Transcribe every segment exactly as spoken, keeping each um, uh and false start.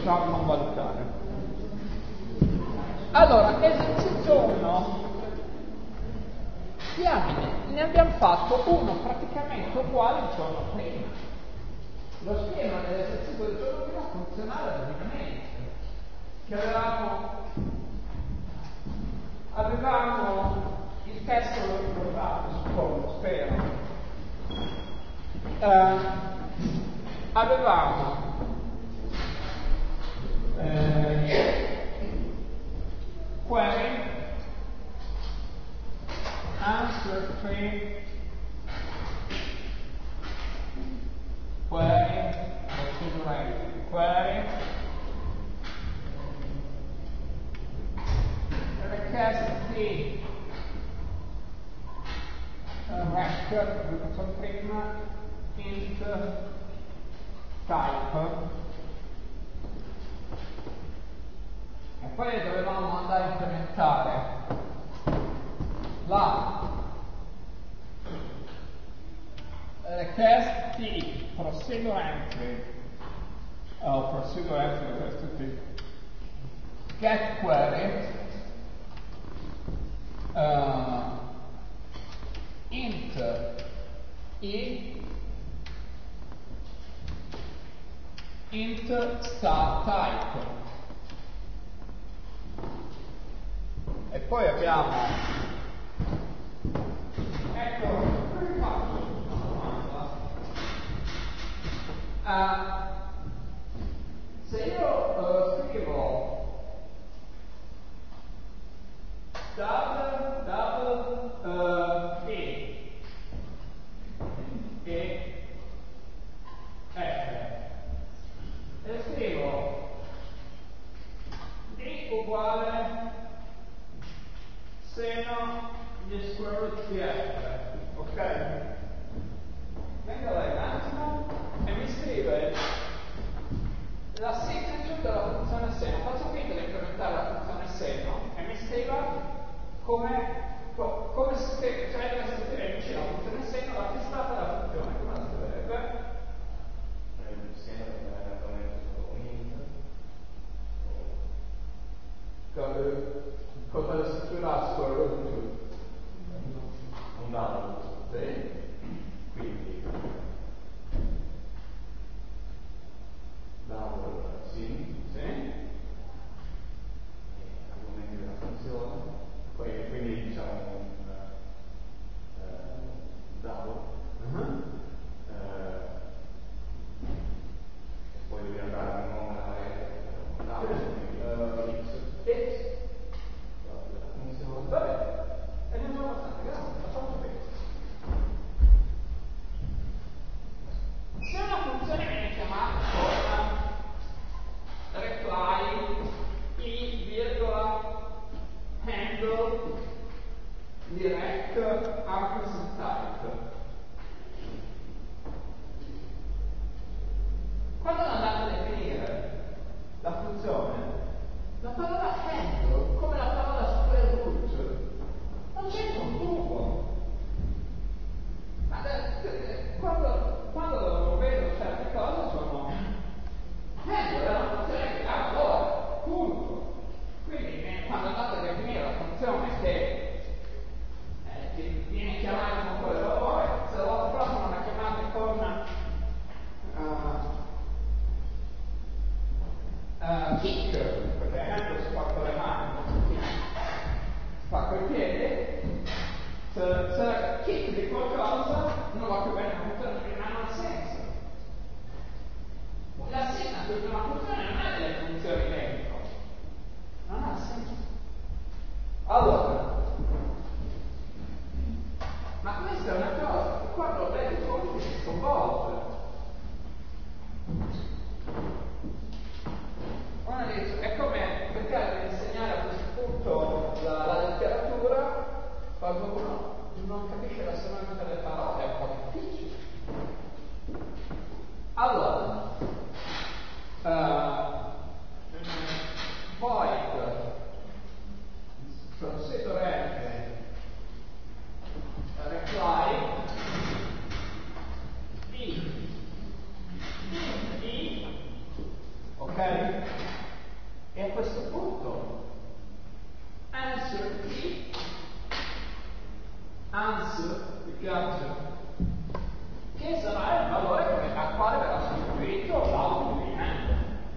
possiamo non valutare. Allora, esercizio uno. Diamine, ne abbiamo fatto uno praticamente uguale il giorno prima. Lo schema dell'esercizio del giorno prima funzionava praticamente. Che avevamo, avevamo il testo lo ricordate, suppongo, spero. Eh, avevamo eh, query, answer tree, query, procedure, query, request di uh, rec, come facciamo prima, int type. E poi dovevamo andare a implementare la request di procedure entry, o procedure entry request di get query, uh, int i, int star type. E poi abbiamo, ecco, uh, se io uh, scrivo double, double uh, e, e f, e scrivo d uguale seno di square root di f, ok? Vengo là in attimo e mi scrive la signature della funzione seno. Faccio finta di implementare la funzione seno e mi scriva come, co, come si scrive, cioè deve scrivere vicino alla funzione seno la testata della funzione, come la scriverebbe? Il seno deve avere un int. Come la scrittura square root? Un dato. Sì. Quindi double sì, sì. argomenti della funzione, poi quindi diciamo un uh, double, uh-huh. uh, poi devi andare a un nome alla rete, double, quindi uh, x, x, della funzione. vabbè, e non sono abbastanza grande, facciamo bene. Se una funzione viene chiamata con reply i, virgola, handle, direct, ampersand type, quando andate a definire la funzione, la parola handle, come la parola square root, non c'entra un tubo. Ma eh, quando, quando lo vedo certe cose sono handle, è una funzione che ha valore, punto. Quindi eh, quando andate a definire la funzione che eh, che viene chiamata con quel valore, se la volta prossima la chiamate con uh, uh, kick, perché handle si fa con le mani, si fa coi piedi, se, se kick di qualcosa non va più bene la funzione perché non ha senso. La signature di una funzione non è delle funzioni dentro, non ha senso. Allora, ma questa è una cosa che quando vedi fuori si sconvolge. Uno dice, è come cercare di insegnare a questo punto la, la letteratura quando uno non capisce la semantica delle parole, è un po' difficile. Allora, uh, void procedure reply i, i, ok? E a questo punto answer key, answer più che altro, che sarà il valore al quale verrà sostituito l'output di hand.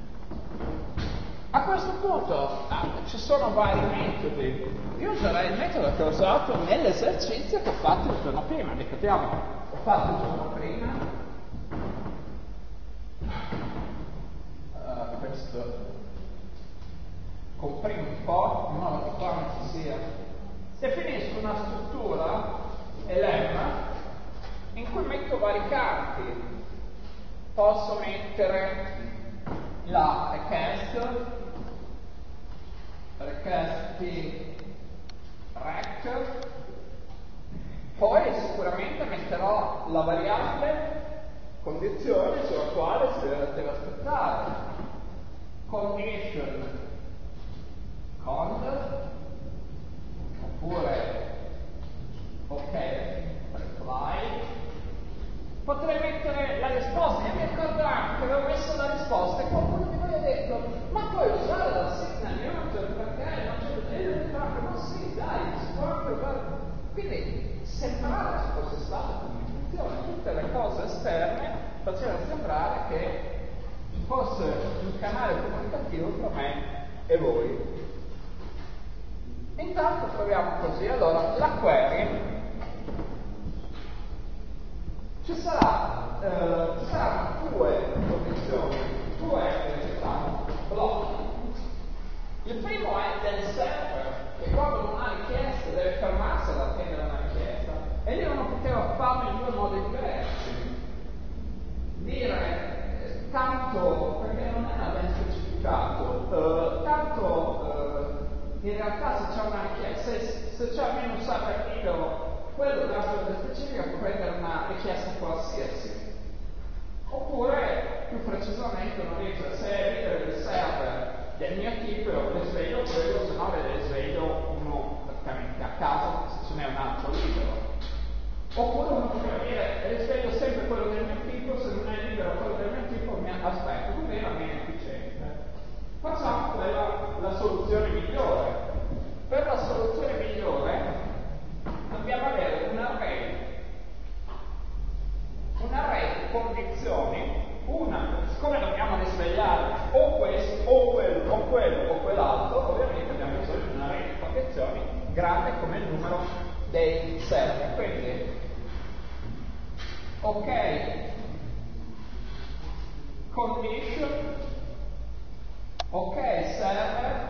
A questo punto ah, ci sono vari metodi. Io userei il metodo che ho usato nell'esercizio che ho fatto il giorno prima. Ricordiamo, ho fatto il giorno prima uh, questo, comprimo un po' in modo che qua non ci sia. Definisco una struttura lemma in cui metto vari campi. Posso mettere la request, request rect, poi sicuramente metterò la variabile condizione sulla quale si deve aspettare, condition cond, oppure ok, reply. Potrei mettere la risposta. Io mi ricordo anche che avevo messo la risposta e qualcuno di voi ha detto ma puoi usare la signal user perché non c'è bisogno. Ma sì, dai, si può anche fare. Quindi sembrava ci fosse stata comunicazione, tutte le cose esterne facevano sembrare che fosse un canale comunicativo tra me e voi. Intanto proviamo così. Allora, la query ci sarà, eh, ci saranno due condizioni, due diciamo, blocchi. Il primo è del server, che quando una richiesta deve fermarsi ad attendere una richiesta, e io non potevo farlo in due modi diversi. Dire, eh, tanto, perché non era ben specificato, eh, tanto eh, in realtà se c'è una richiesta, se, se c'è almeno un server libero, quello della specifica può prendere una richiesta qualsiasi. Oppure, più precisamente, uno dice se è libero il server del mio tipo, le sveglio quello, se no le sveglio uno praticamente a caso, se ce n'è un altro libero. Oppure uno potrebbe dire risveglio sempre quello del mio tipo, se non è libero quello del mio tipo mi aspetto, quindi era meno efficiente. Facciamo quella la soluzione migliore. Per la soluzione migliore dobbiamo avere un array, un array di condizioni, una, siccome dobbiamo risvegliare o questo, o quello, o quello, o quell'altro, ovviamente abbiamo bisogno di un array di condizioni grande come il numero dei server. Quindi, ok, condition, ok, server,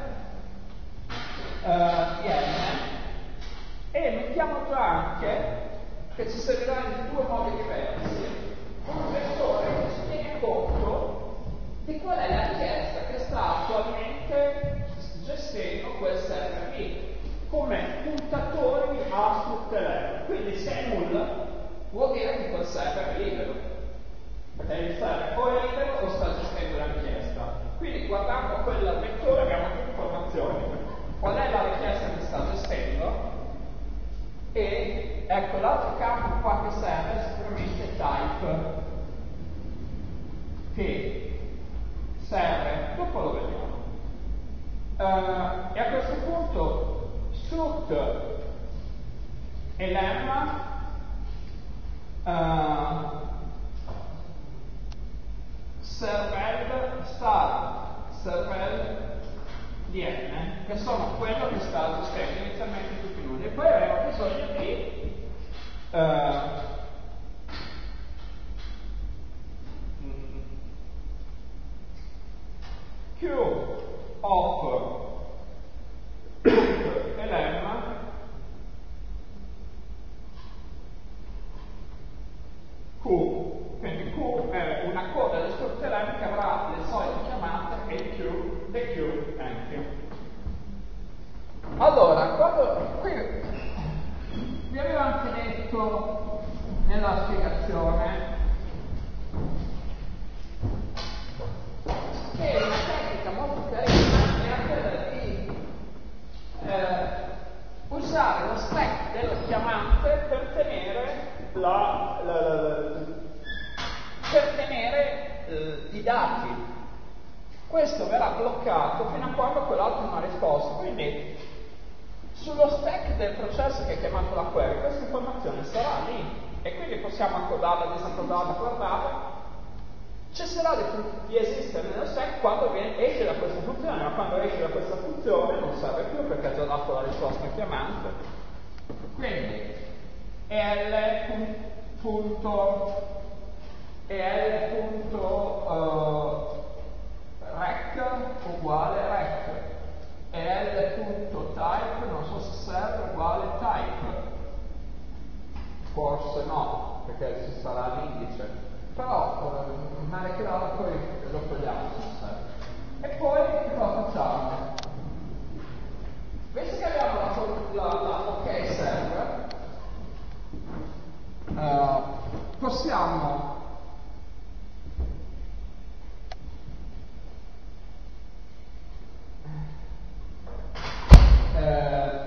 uh, n, e mettiamo già anche che ci servirà in due modi diversi un vettore che ci tiene conto di qual è la richiesta che sta attualmente gestendo quel server lì come puntatori a strutture. Quindi se è nulla vuol dire che quel server è libero, perché il server o è libero o sta gestendo la richiesta. Quindi guardando quel vettore abbiamo due informazioni: qual è la richiesta che sta gestendo, e ecco l'altro campo qua che serve è sicuramente type, che serve, dopo lo vediamo. Uh, e a questo punto strut e lemma uh, servel star servel dn, che sono quello che sta gestendo inizialmente tutti i nodi, e poi avremo bisogno di uh, q of e lemma q, quindi q è una coda di strutture lemma che avrà le solite chiamate e q e q anche. Allora, quando qui vi avevo anche detto nella spiegazione che una tecnica molto carina era quella questo verrà bloccato fino a quando quell'altro non ha risposto. Quindi sullo stack del processo che è chiamato la query questa informazione sarà lì e quindi possiamo accodarla, disaccodarla, guardarla. Cesserà di, di esistere nello stack quando viene, esce da questa funzione, ma quando esce da questa funzione non serve più perché ha già dato la risposta chiamante. Quindi L punto E L punto uh, rec uguale rec E L punto type non so se serve uguale type, forse no perché ci sarà l'indice, però uh, male che vada poi lo togliamo se serve. E poi che cosa facciamo? Visto che abbiamo la, la, la ok server, uh, possiamo eh,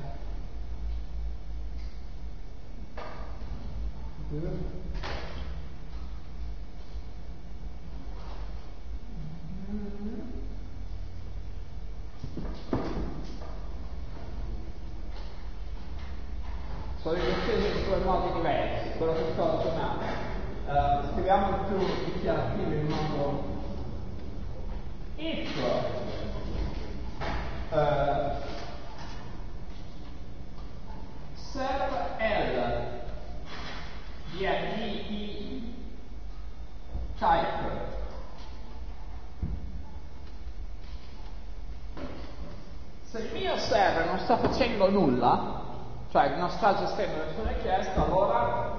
sono riusciti in due modi diversi, quello che sto ragionando. Uh, scriviamo il più dichiarativo in modo if uh, serve L di I type se il mio server non sta facendo nulla, cioè non sta gestendo nessuna richiesta, allora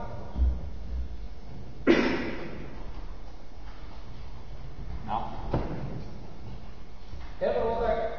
no. Errore.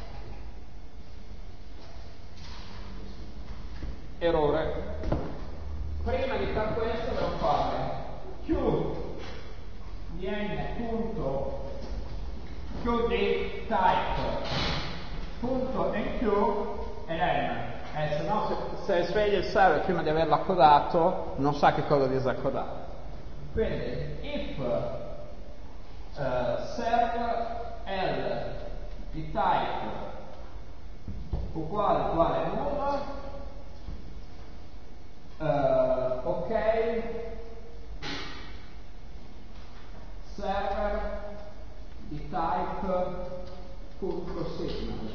Errore. Prima di fare questo devo fare Q di n punto Q di type punto enq e n. Eh, se no, se, se sveglia il server prima di averlo accodato, non sa che cosa disaccodare. Quindi, if uh, serve L di type uguale uguale nulla, uh, ok, server di type punto signal.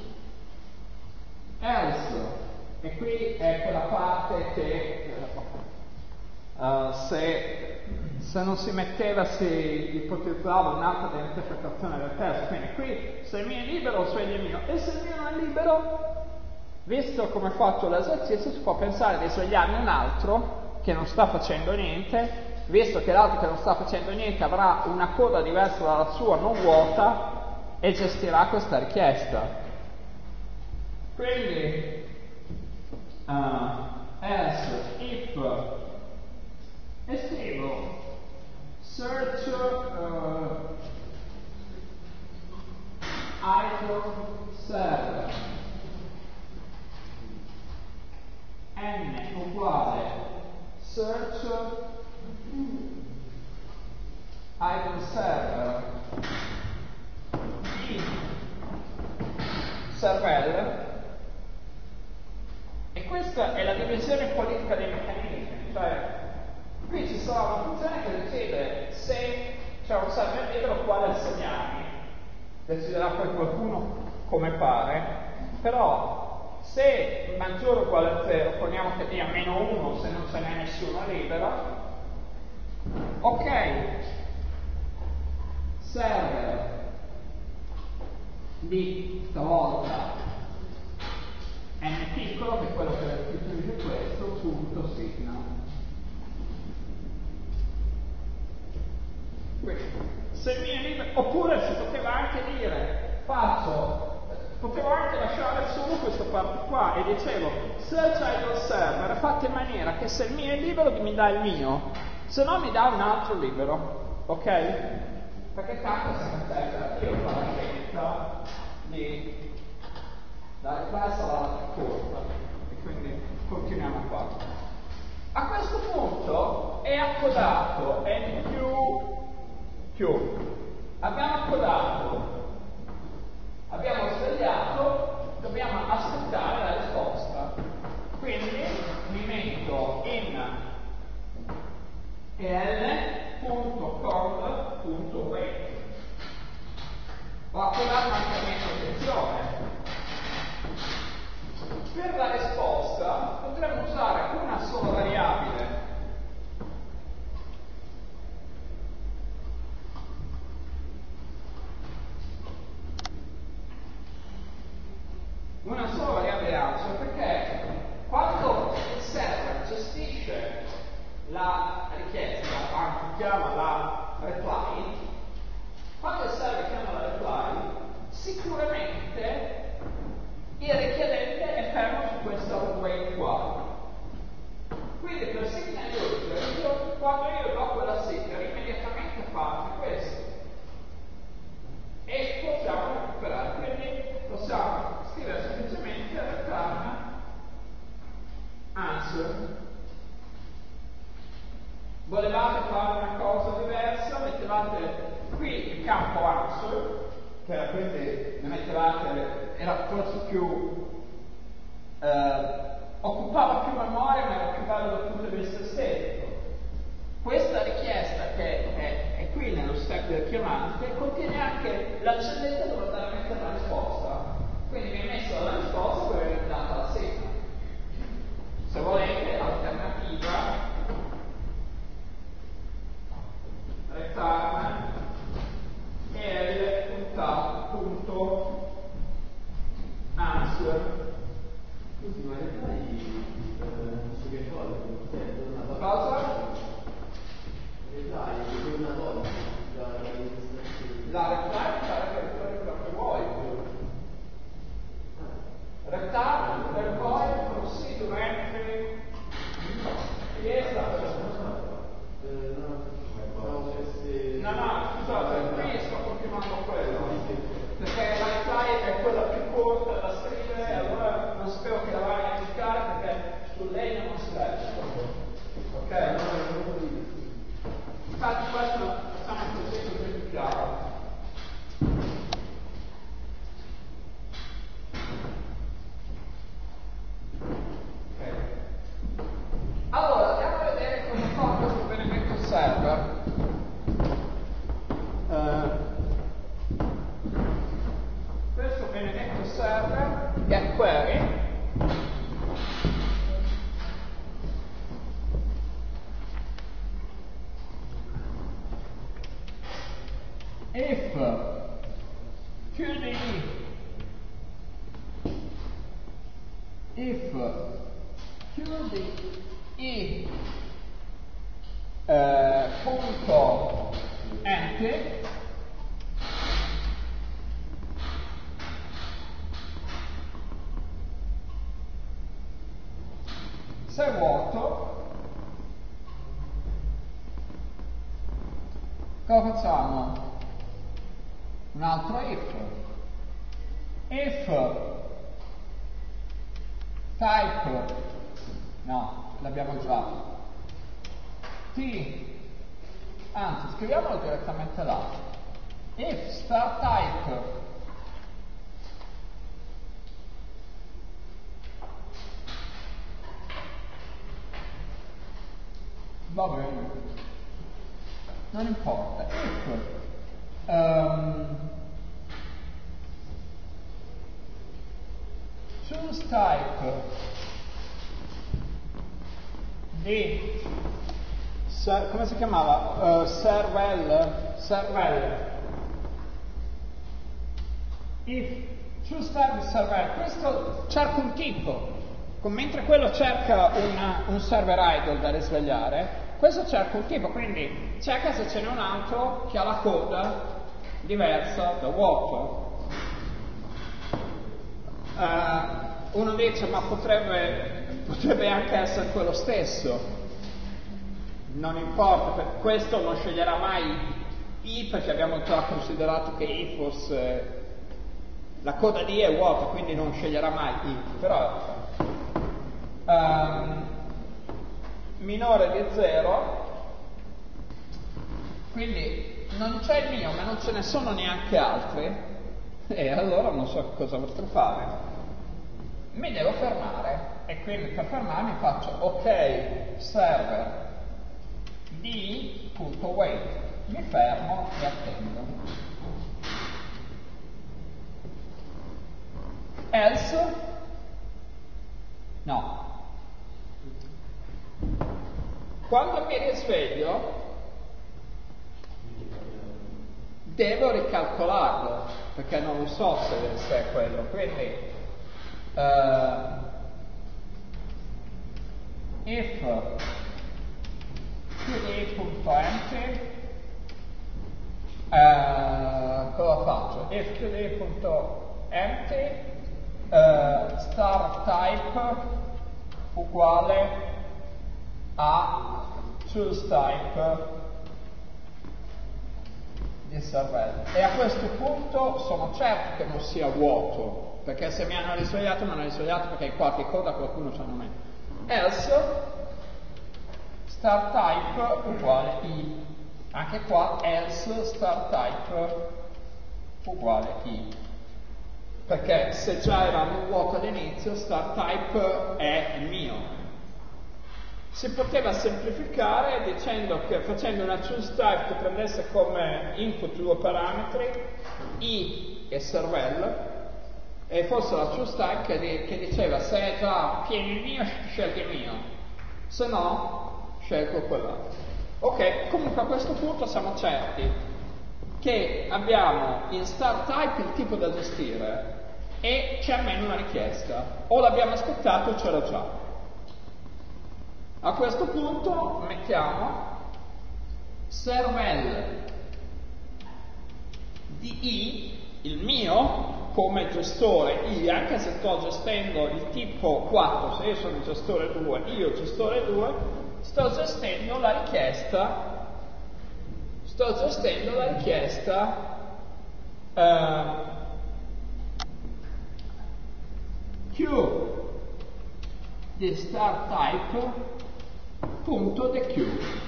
Else, e qui è quella parte che uh, se, se non si metteva si ipotizzava un'altra interpretazione del testo. Quindi qui se il mio è libero sveglia il mio, e se il mio non è libero, visto come ho fatto l'esercizio, si può pensare di svegliarne un altro che non sta facendo niente, visto che l'altro che non sta facendo niente avrà una coda diversa dalla sua non vuota e gestirà questa richiesta. Quindi uh, else if e scrivo search uh, item server n uguale search item server di server. E questa è la dimensione politica dei meccanismi, cioè qui ci sarà una funzione che decide se c'è un server libero quale assegnarmi, deciderà poi qualcuno come pare, però se maggiore o uguale a zero, poniamo che dia meno uno se non ce n'è nessuno libero, ok, server di stavolta n piccolo, che è quello che dice questo, punto signal. Quindi, se il mio è libero, oppure si poteva anche dire, faccio, potevo anche lasciare solo questa parte qua e dicevo, search idle server, fatto in maniera che se il mio è libero mi dà il mio, se no mi dà un altro libero, ok? Perché tanto se ne io ho la scelta di dare classe all'altra corta e quindi continuiamo qua. A questo punto è accodato n più più. Abbiamo accodato ho attivato anche la mia protezione. Per la risposta potremmo usare una sola variabile. Una sola variabile answer, perché quando il server gestisce la richiesta, anzi chiama la reply, quando il server chiama la reply, sicuramente il richiedente è fermo su questo wait qua. Quindi per signal user, quando io do quella signal, immediatamente parte questo. E possiamo recuperare, quindi possiamo scrivere semplicemente return answer. Volevate fare una cosa diversa, mettevate qui il campo answer, che era quindi ne mettevate, era forse più eh, occupava più memoria, ma era più bello dal punto di vista estetico. Questa richiesta, che è, è qui nello stack del chiamante, contiene anche l'accendente dove andare a mettere la risposta. Quindi mi è messo la risposta e poi viene data la sigla. Se volete, alternativa, return l.answer. Scusi, ma in realtà non so che cosa, una Cosa? reply, una volta La reply sarebbe quello che vuoi. Return, reply, procedure entry, richiesta. No, no, scusate, qui sto continuando quello. Perché la reply è quella più corta da scrivere, allora non sapevo che la vai a indicare perché sul legno non si legge. Ok? Infatti questo facciamo così così più chiaro. Okay. Allora andiamo a vedere cosa fa questo benedetto server. Uh, questo benedetto server get query if chiudi if chiudi i eh, punto empty se vuoto cosa facciamo? Un altro if if type no, l'abbiamo già t anzi scriviamolo direttamente là if start type va bene, non importa, if um, choose type di ser, come si chiamava? Uh, servel servel if choose type di servel, questo cerca un tipo, mentre quello cerca una, un server idle da risvegliare, questo cerca un tipo, quindi cerca se ce n'è un altro che ha la coda diversa da vuoto. Uh, uno dice ma potrebbe, potrebbe anche essere quello stesso, non importa, per questo non sceglierà mai i perché abbiamo già considerato che i fosse la coda di è vuota, quindi non sceglierà mai i, però um, minore di zero, quindi non c'è il mio ma non ce ne sono neanche altri e allora non so cosa potrò fare. Mi devo fermare e quindi per fermarmi faccio ok server d.wait, mi fermo e attendo. else, no. Quando mi risveglio devo ricalcolarlo, perché non lo so se, se è quello, quindi uh, if qd.empty, uh, cosa faccio? If qd.empty uh, star type uguale a choose type di servello, e a questo punto sono certo che non sia vuoto, perché se mi hanno risvegliato mi hanno risvegliato perché in qualche coda qualcuno c'ha me. Else star type uguale i, anche qua else star type uguale i, perché se già era un vuoto all'inizio star type è il mio. Si poteva semplificare dicendo che facendo una choose type che prendesse come input due parametri i e servel, e fosse la choose type che, di, che diceva se è già pieno il mio scelgo il mio, se no scelgo quell'altro. Ok, comunque a questo punto siamo certi che abbiamo in star type il tipo da gestire e c'è almeno una richiesta, o l'abbiamo aspettato o c'era già. A questo punto mettiamo servel di i, il mio, come gestore i, anche se sto gestendo il tipo quattro, se io sono il gestore due, io gestore due, sto gestendo la richiesta, sto gestendo la richiesta eh, Q di star type punto deq.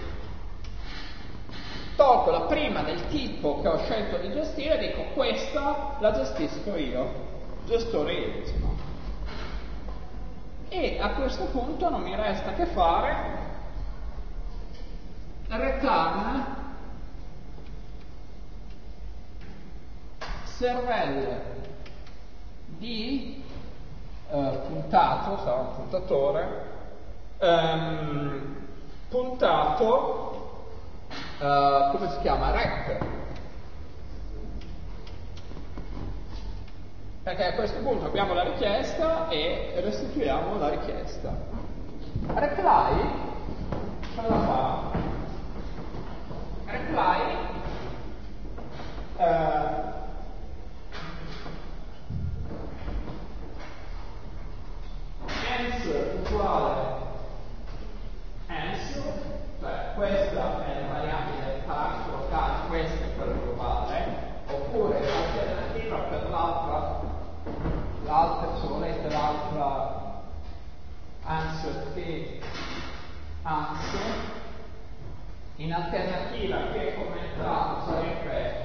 Tolgo la prima del tipo che ho scelto di gestire e dico questa la gestisco io, gestore Y. E a questo punto non mi resta che fare return servel di eh, puntato, sarà un puntatore, Um, puntato uh, come si chiama? Rec, perché a questo punto abbiamo la richiesta e restituiamo la richiesta. Reply cosa fa? Reply uh, answer uguale answer, cioè questa è la variabile del parametro locale, questo è quello globale, oppure l'alternativa per l'altra, l'altra, se volete l'altra answer che answer, in alternativa che come entrato sarebbe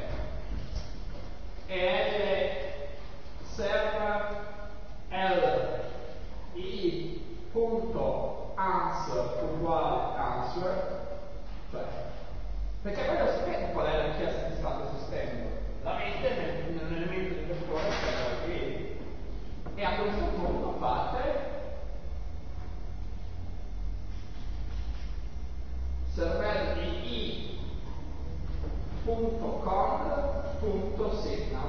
L server L I punto answer uguale answer, cioè, perché voi lo sapete qual è la richiesta che state esistendo, la mette nel, nell'elemento di vettore server qui, e a questo punto fate server di i punto code punto signal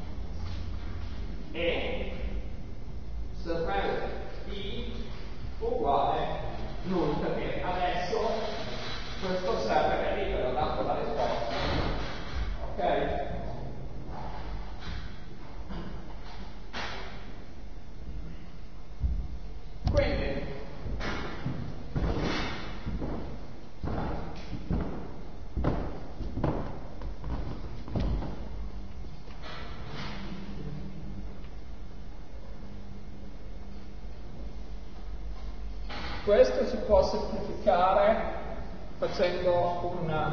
e server i uguale null, perché adesso questo server è libero, dato la risposta. Ok? Quindi questo si può semplificare facendo un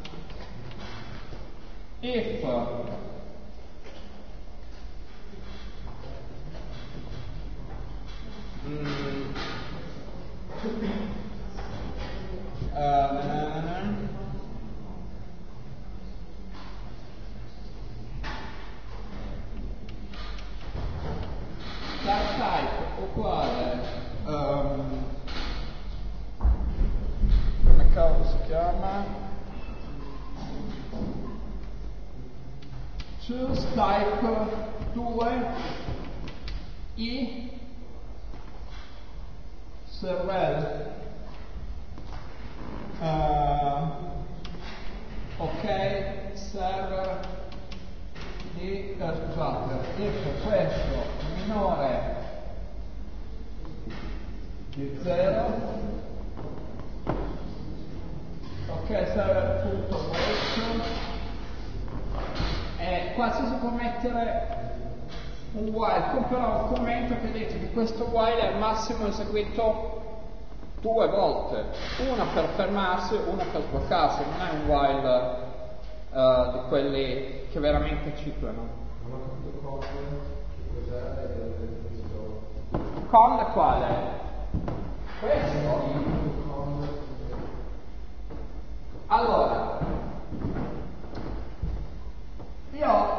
if mm, uh, type uguale um, come cavolo si chiama? Choose type due i server uh, ok server di eh, scusate if questo minore di zero ok server.break e qua ci si può mettere un while, con però un commento che dice che questo while è al massimo eseguito due volte, una per fermarsi, una per sbloccarsi, non è un while uh, di quelli che veramente ciclano. Non ho capito con che cos'è questo. Con quale? Questo? Allora, io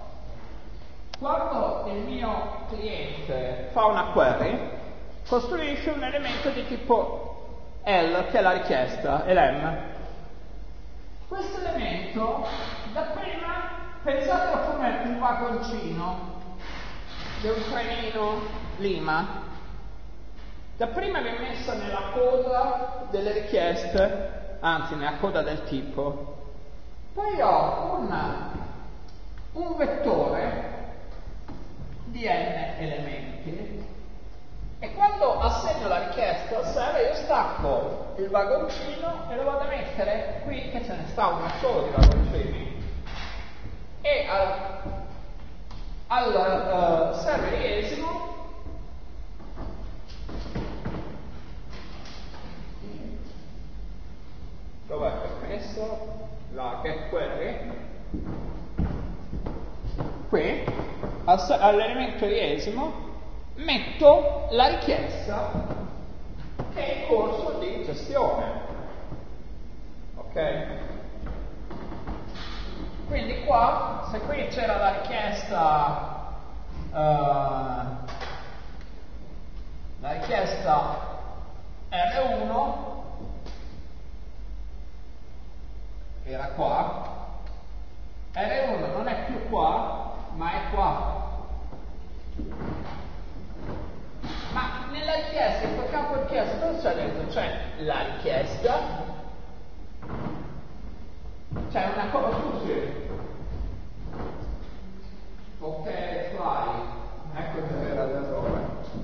quando il mio cliente fa una query, costruisce un elemento di tipo L, che è la richiesta, e l'M. Questo elemento, dapprima, pensatelo come un vagoncino di un trenino Lima. Dapprima viene messa nella coda delle richieste, anzi nella coda del tipo. Poi ho una, un vettore di n elementi e quando assegno la richiesta al server io stacco il vagoncino e lo vado a mettere qui che ce ne sta uno solo di vagoncini e al, al uh, server iesimo dov'è che ho messo la get query qui all'elemento iesimo metto la richiesta che è in corso di gestione. Ok? Quindi qua, se qui c'era la richiesta uh, la richiesta R uno era qua, R uno non è più qua ma è qua. Ma nella richiesta, in quel campo richiesta, cosa c'è dentro? C'è la richiesta, c'è una cosa, scusi, ok, fly, ecco dov'era l'errore,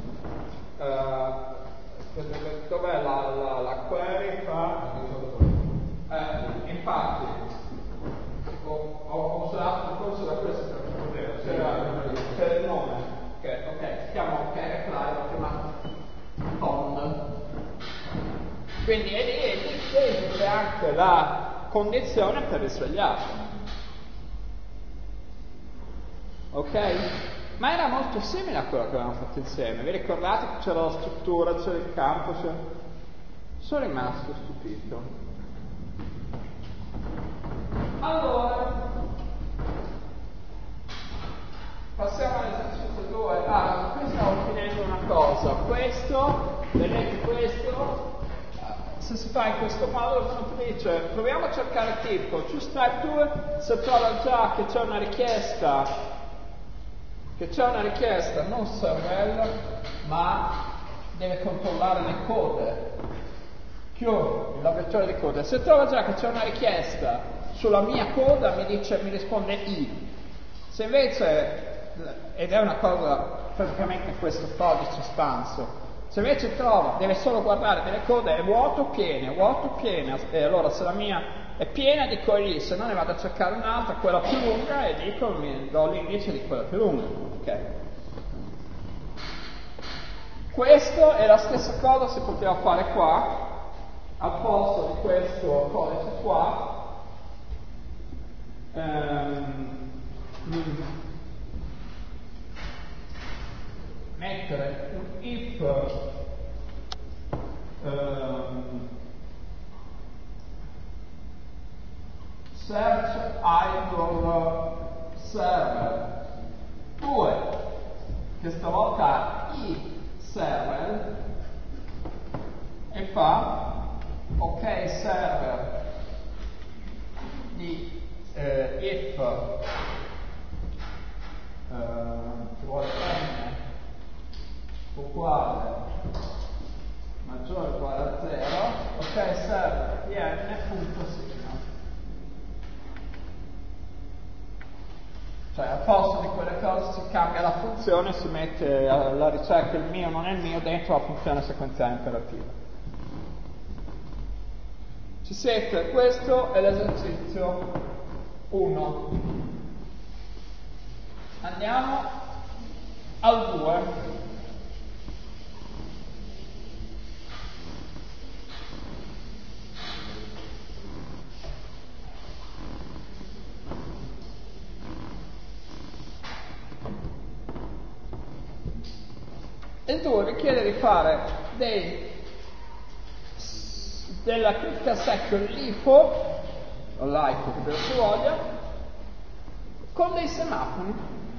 uh, dov'è la, la, la query fa? Eh, infatti, ho, ho usato forse da questo per vedere, c'era, c'era il nome. Okay, ok, si chiama ok reply, l'ho chiamato pond. Quindi è lì, è lì che c'è anche la condizione per risvegliarlo. Ok? Ma era molto simile a quello che avevamo fatto insieme. Vi ricordate che c'era la struttura, c'era il campo? C'era... Sono rimasto stupito. Allora, passiamo all'esercizio due. Ah, qui stavo finendo una cosa. Questo, vedete questo, se si fa in questo modo, uno dice, proviamo a cercare tipo, choose type due, se trova già che c'è una richiesta, che c'è una richiesta, non server, ma deve controllare le code. Chiudo il vettore di coda. Se trova già che c'è una richiesta sulla mia coda, mi dice, mi risponde I. Se invece ed è una cosa praticamente questo codice espanso, se invece trova, deve solo guardare delle code, è vuoto piene, vuoto piene, e allora se la mia è piena dico I, se no ne vado a cercare un'altra, quella più lunga, e dico, mi do l'indice di quella più lunga. Okay. Questo è la stessa cosa si poteva fare qua, al posto di questo codice qua, ehm, mettere un if um, search idle server due, che stavolta uguale maggiore o uguale a zero, ok, serve n.segno. Cioè al posto di quelle cose si cambia la funzione, si mette alla ricerca il mio non è il mio dentro la funzione sequenziale imperativa. Ci siete? Questo è l'esercizio uno. Andiamo al due. Il due richiede di fare dei, della critical section LIFO, o LIFO che si voglia, con dei semafori.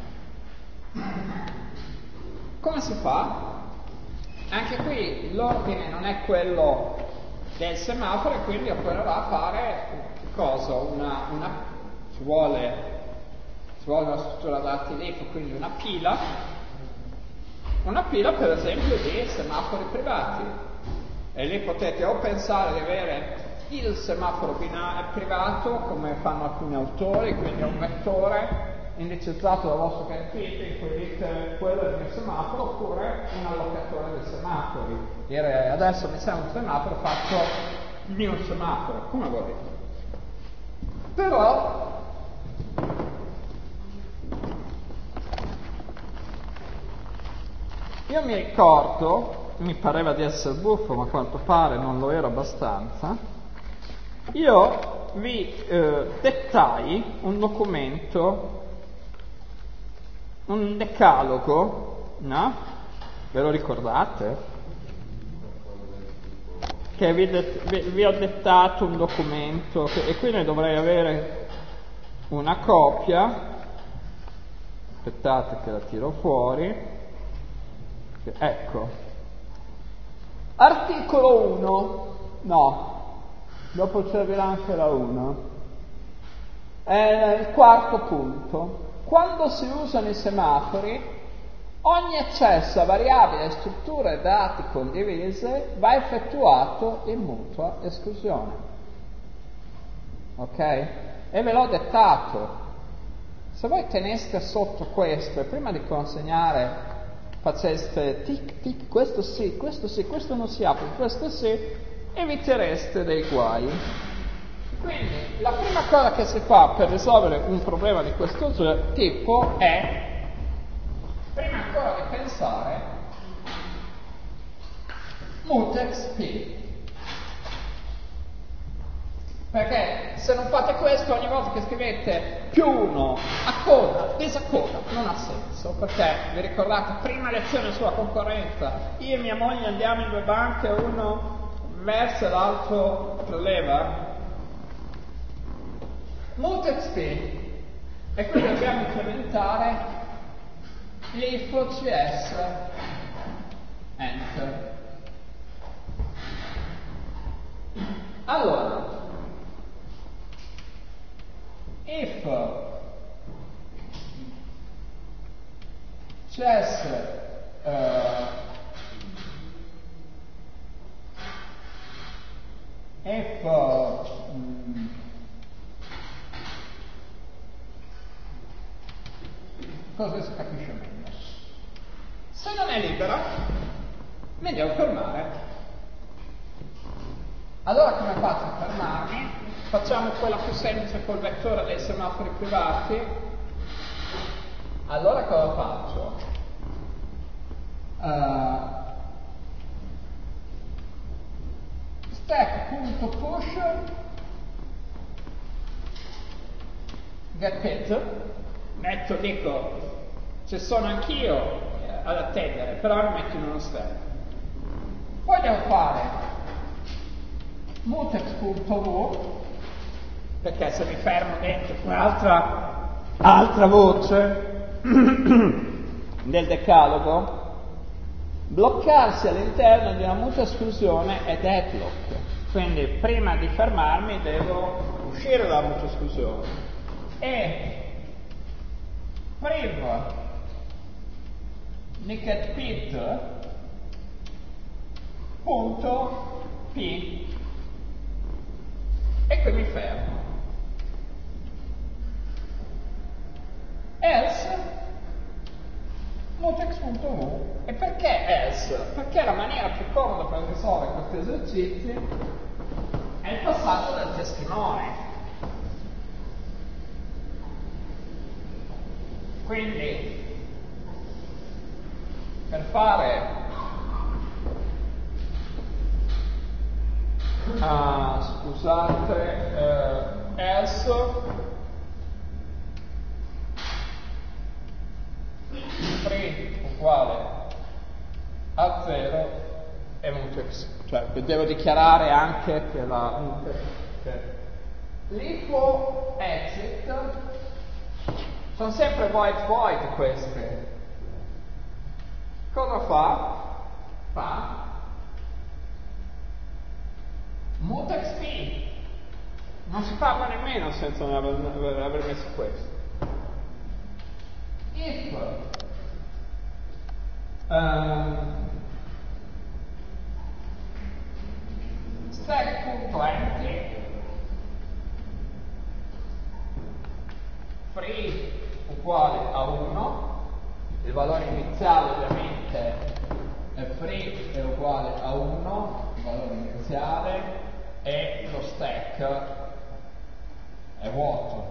Come si fa? Anche qui l'ordine non è quello del semaforo, quindi occorrerà fare cosa? Una, una, ci, vuole, ci vuole una struttura dati LIFO, quindi una pila. Una pila per esempio di semafori privati, e lì potete o pensare di avere il semaforo privato come fanno alcuni autori, quindi è un vettore indicizzato dal vostro partito in cui dite quello è il mio semaforo, oppure un allocatore dei semafori, dire adesso mi serve un semaforo, faccio il mio semaforo, come volete. Però io mi ricordo, mi pareva di essere buffo, ma a quanto pare non lo ero abbastanza, io vi eh, dettai un documento, un decalogo, no? Ve lo ricordate? Che vi, det- vi, vi ho dettato un documento, che, e qui ne dovrei avere una copia, aspettate che la tiro fuori. Ecco, articolo uno, no, dopo servirà anche la uno, è il quarto punto. Quando si usano i semafori, ogni accesso a variabili, strutture e dati condivise va effettuato in mutua esclusione. Ok? E ve l'ho dettato. Se voi teneste sotto questo e prima di consegnare faceste tic tic, questo sì, questo sì, questo non si apre, questo sì, evitereste dei guai. Quindi la prima cosa che si fa per risolvere un problema di questo tipo è, prima ancora di pensare, mutex p. Perché se non fate questo, ogni volta che scrivete più uno, accoda, disaccoda, non ha senso. Perché, vi ricordate, prima lezione sulla concorrenza, io e mia moglie andiamo in due banche, uno versa e l'altro preleva. Mutex p. E quindi dobbiamo implementare l'ifo cs enter. Allora, if cs uh, if uh, mm, cosa si capisce meglio? Se non è libera, mi devo fermare. Allora come faccio a fermarmi? Facciamo quella più semplice col vettore dei semafori privati. Allora cosa faccio? Uh, stack.push getPit, metto, dico, ci sono anch'io eh, ad attendere, però mi metto in uno stack. Poi devo fare mutex.v, perché se mi fermo dentro un'altra altra voce del decalogo, bloccarsi all'interno di una mutua esclusione è deadlock. Quindi prima di fermarmi devo uscire dalla mutua esclusione. E priv di getPit punto P e qui mi fermo. Else mutex.mu. E perché else? Perché la maniera più comoda per risolvere questi esercizi è il passaggio del testimone. Quindi per fare ah, scusate eh, else free uguale a zero e mutex, cioè devo dichiarare anche che la mutex che l'equal exit sono sempre void void queste. Cosa fa? Fa mutex p. Non si parla nemmeno senza aver, aver messo questo. If um, stack.empty free uguale a uno, il valore iniziale ovviamente è free è uguale a uno, il valore iniziale, e lo stack è vuoto,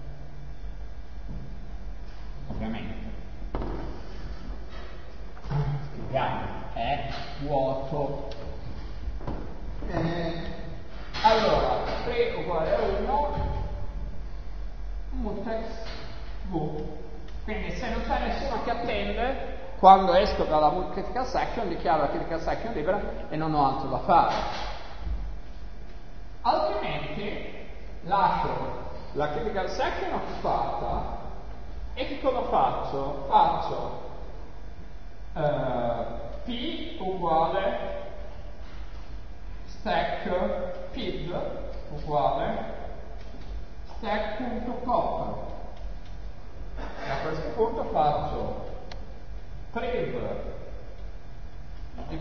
ovviamente. Scriviamo, è vuoto. Eh, allora, free uguale a uno, mutex v. Quindi se non c'è nessuno che attende, quando esco dalla critical section dichiaro la critical section libera e non ho altro da fare. Altrimenti lascio la critical section occupata e che cosa faccio? Faccio eh, p uguale stack pid uguale stack.cop. A questo punto faccio priv di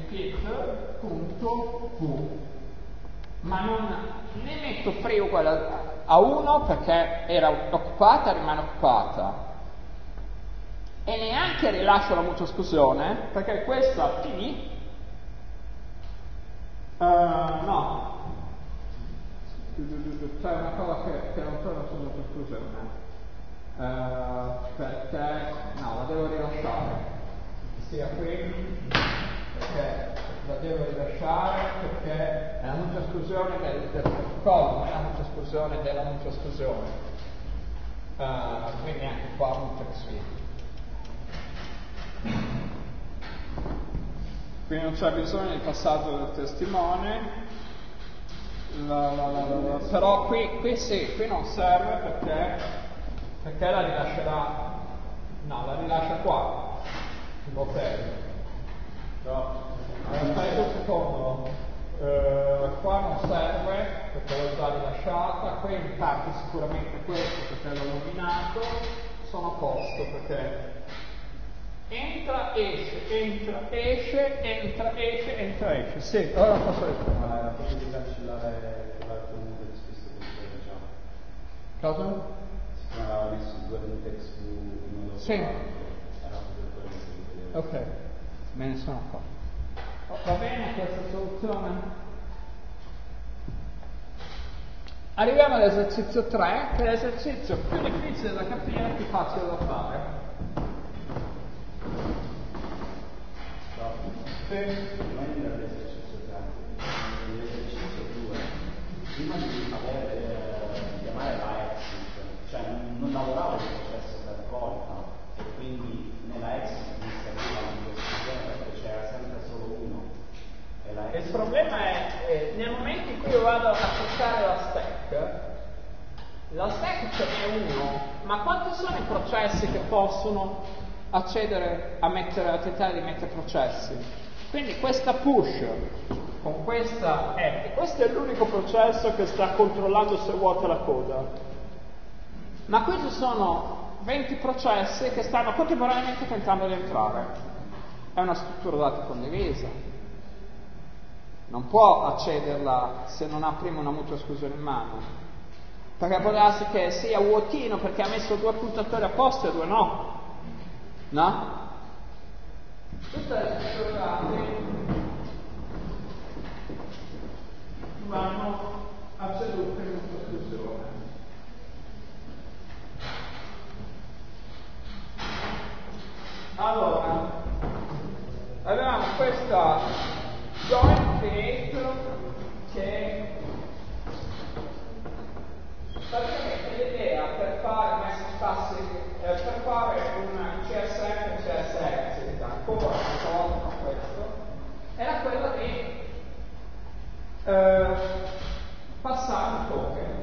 pid.v, ma non ne metto free uguale a uno perché era occupata, rimane occupata, e neanche rilascio la mutua esclusione perché questa P uh, no c'è una cosa che, che non torna sulla mutua esclusione. Uh, perché no, la devo rilasciare sia qui perché la devo rilasciare perché è la mutua esclusione del, del protocollo, non è la mutua esclusione della mutua esclusione, uh, quindi anche qua mutex v. Quindi non c'è bisogno di passaggio del testimone. La, la, la, la, la. Però qui, qui sì, qui non serve perché perché la rilascerà, no, la rilascia qua, il botello. No, aspetta un secondo, eh, qua non serve perché l'ho già rilasciata, qui infatti sicuramente questo perché l'ho nominato, sono a posto perché entra, esce, entra, esce, entra, esce, entra, esce. Sì, ora posso rispondere. Ma era proprio di cancellare l'altro mutex visto che diciamo. Cosa? Non aveva messo due mutex su uno dopo sì. l'altro, era proprio quello che vedevo. Ok, me ne sono accorto. Va bene questa soluzione? Arriviamo all'esercizio tre, che è l'esercizio più difficile da capire e più facile da fare. No. Sì. Prima di dire l'esercizio tre, nell'esercizio due, prima di avere, eh, chiamare la exit, cioè non lavoravo il processo per volta e quindi nella exit mi serviva l'investizione perché c'era sempre solo uno. E la Il problema è eh, nel momento in cui io vado a cercare la stack, la stack ce n'è uno, ma quanti sono i processi che possono accedere a mettere, a tentare di mettere processi? Quindi questa push con questa app, questo è l'unico processo che sta controllando se è vuota la coda. Ma qui ci sono venti processi che stanno contemporaneamente tentando di entrare. È una struttura dati condivisa. non può accederla se non ha prima una mutua esclusione in mano, perché può darsi che sia vuotino perché ha messo due puntatori a posto e due no, no? Tutte le strutture vanno accedute in mutua esclusione. Allora, abbiamo questa joint create che praticamente l'idea per fare message passing, eh, per fare un C S M e C S exit, ancora una volta con questo, era quella di eh, passare un token.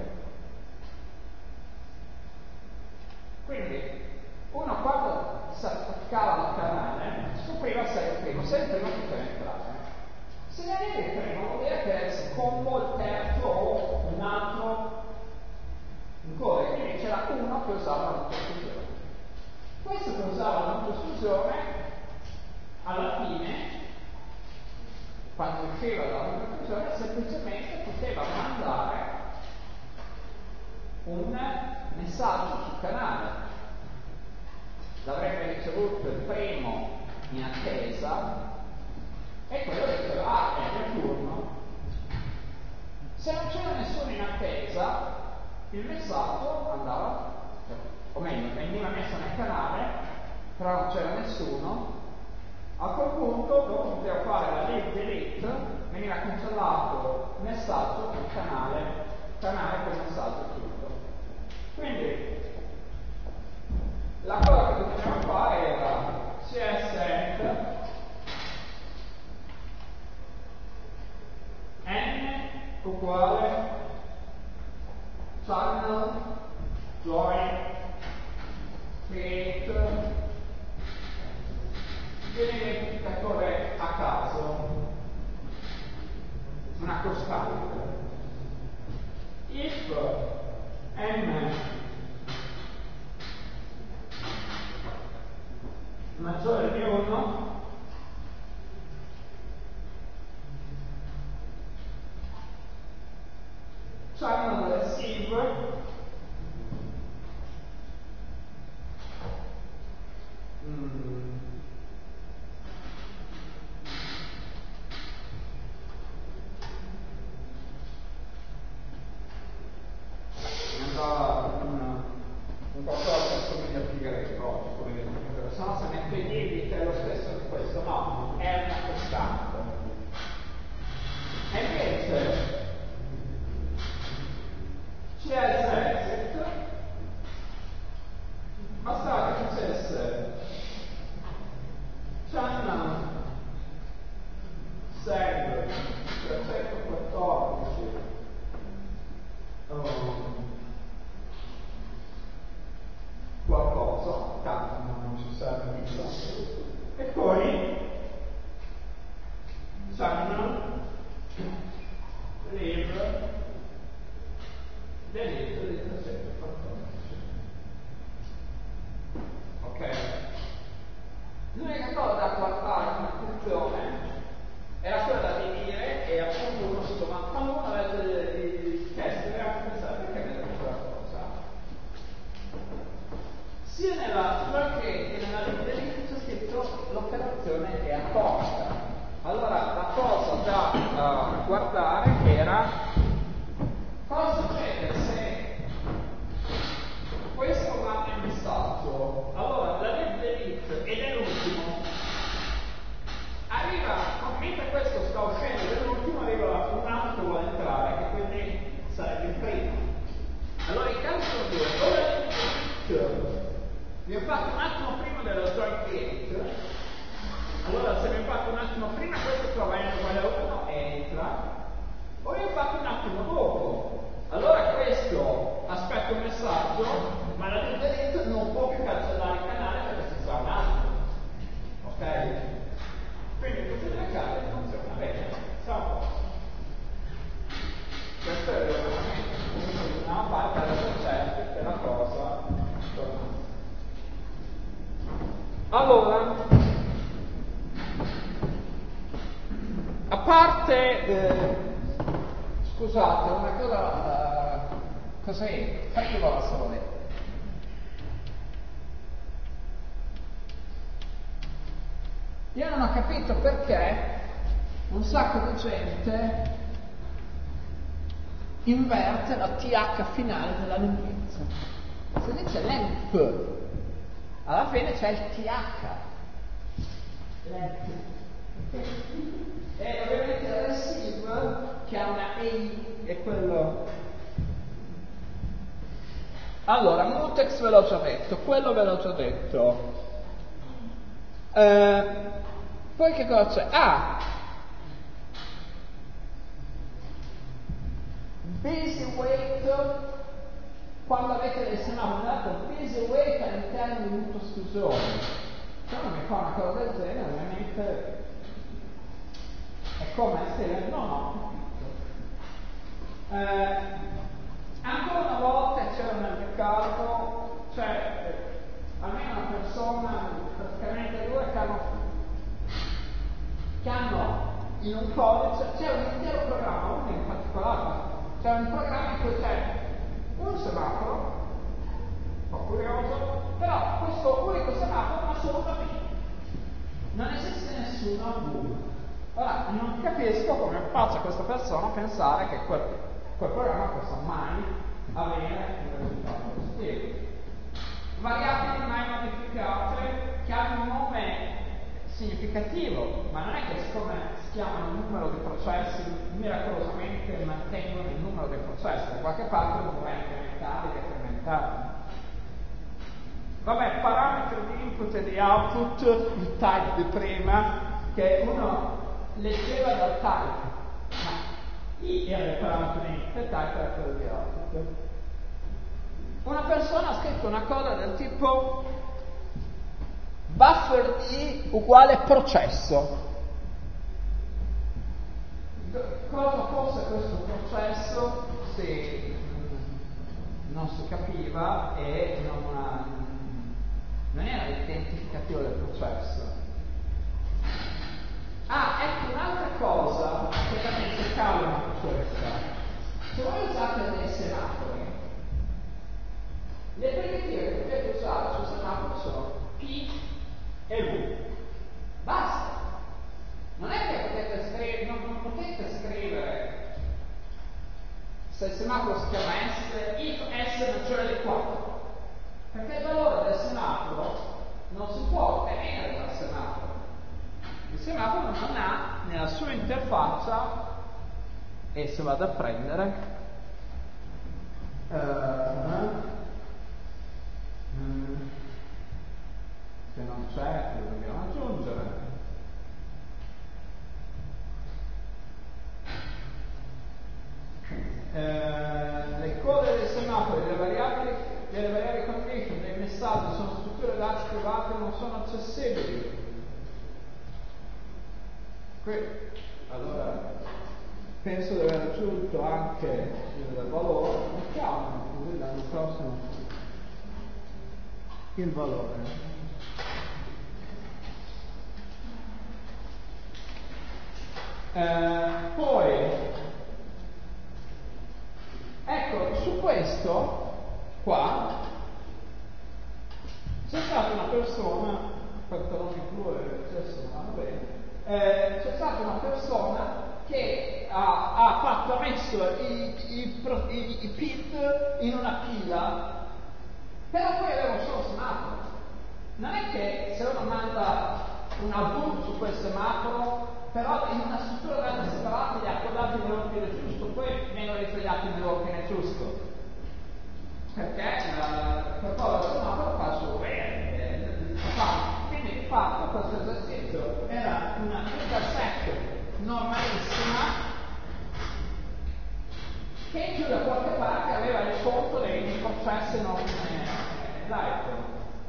Quindi uno quando si attaccava al canale scopriva se il primo, se il primo poteva entrare. Se ne aveva il primo vuol dire che si combo il terzo o un altro ancora, quindi c'era uno che usava la mutua esclusione. Questo che usava la mutua esclusione alla fine, quando usciva dalla mutua esclusione, semplicemente poteva mandare un messaggio sul canale. L'avrebbe ricevuto il primo in attesa e quello diceva ah, è il turno. Se non c'era nessuno in attesa, il messaggio andava, o meglio, veniva messo nel canale, però non c'era nessuno. A quel punto, dopo poteva fare la leave delete, veniva cancellato il messaggio sul canale, canale con messaggio chiuso. Quindi la cosa che dovevamo fare era csend n uguale channel join create viene l'identificatore a caso, una costante. If n maggiore di uno, channel receive mm, andava un, un qualcosa che assomiglia a Figueredo oggi, come dire, se no se mette i libri che è lo stesso di questo, no, è una costante. E invece C S exit bastava che facesse channel send trecentoquattordici um, qualcosa, tanto non ci serve nulla, e poi channel leave delete di trecentoquattordici. Ok? L'unica cosa da guardare in funzione era quella di dire, e appunto uno si domanda, quando uno legge il testo deve anche pensare perché mi detto quella cosa. Sia nella sua che nella libreria c'è scritto l'operazione è apposta. Allora la cosa da uh, guardare era cosa succede se questo manda il messaggio. Allora la leave delete ed è l'ultimo. Arriva, mentre questo sta uscendo dell'ultimo, arriva un altro che vuole entrare, che quindi sarebbe il primo. Allora in caso sono due, o la leave delete vi ho fatto un attimo prima della join create, allora se vi ho fatto un attimo prima questo trova n uguale a uno e entra, o vi ho fatto un attimo dopo, allora questo aspetta un messaggio, ma la leave delete non può più cancellare il canale perché si sarà un altro. Ok? Quindi queste due case funzionano bene, siamo a posto. Questo è il ragionamento, quindi bisognava fare per essere certi che la cosa tornasse. Allora, a parte parte, eh, scusate, una cosa uh, così frivola se volete. Io non ho capito perché un sacco di gente inverte la T H finale della lunghezza. Se dice length, alla fine c'è il T H. Length. E ovviamente il receive, che ha una E, è quello. Allora, mutex ve l'ho già detto, quello ve l'ho già detto. Eh, poi che cosa c'è? Ah! Busy wait, quando avete dei semafori, busy wait all'interno di muto esclusione. Se uno mi fa una cosa del genere, ovviamente è come se non ho capito. Eh, ancora una volta c'era nel ricordo, cioè eh, almeno una persona, praticamente due che hanno, che hanno in un codice, c'è un intero programma, uno in particolare. C'è un programma in cui c'è un semaforo, un po' curioso, però questo unico semaforo ha solo una P. Non esiste nessuno V. Ora, non capisco come faccia questa persona a pensare che quel, quel programma possa mai avere un risultato positivo. Variabili mai modificate che hanno un nome significativo, ma non è che siccome si chiamano il numero di processi miracolosamente mantengono il numero dei processi, da qualche parte lo dovrà incrementare e decrementare. Vabbè, parametri di input e di output, il type di prima, che uno leggeva dal type, ma I era il parametro di input e il type era quello di output. Una persona ha scritto una cosa del tipo buffer di uguale processo. Cosa fosse questo processo se non si capiva e non, non era l'identificativo del processo. Ah, ecco un'altra cosa che veramente cambia questa. Se voi usate dei semafori, le primitive che potete usare sul semaforo sono P e V. Basta. Non è che potete scrivere, non, non potete scrivere se il semaforo si chiama S, if S maggiore di quattro. Perché il valore del semaforo non si può ottenere dal semaforo. Il semaforo non ha nella sua interfaccia, e se vado a prendere, uh, Mm. se non c'è lo dobbiamo aggiungere. Eh, le code dei semafori, delle variabili, delle variabili condition, dei messaggi sono strutture dati private e non sono accessibili. Qui, allora, penso di aver aggiunto anche il valore, mettiamo così l'anno prossimo il valore. Eh, poi ecco, su questo qua c'è stata una persona, pantaloni blu e l'accesso non vanno bene, eh, c'è stata una persona che ha, ha fatto, ha messo i, i, i, i pit in una pila. Però poi avevo solo semaforo. Non è che se uno manda una V su quel semaforo, però in una struttura dati separata li ha accodati nell'ordine giusto, poi vengono risvegliati nell'ordine giusto. Perché per poi il semaforo fa il suo verde. Quindi di fatto questo esercizio era una intersection normalissima che in più da qualche parte aveva il conto dei processi non laico.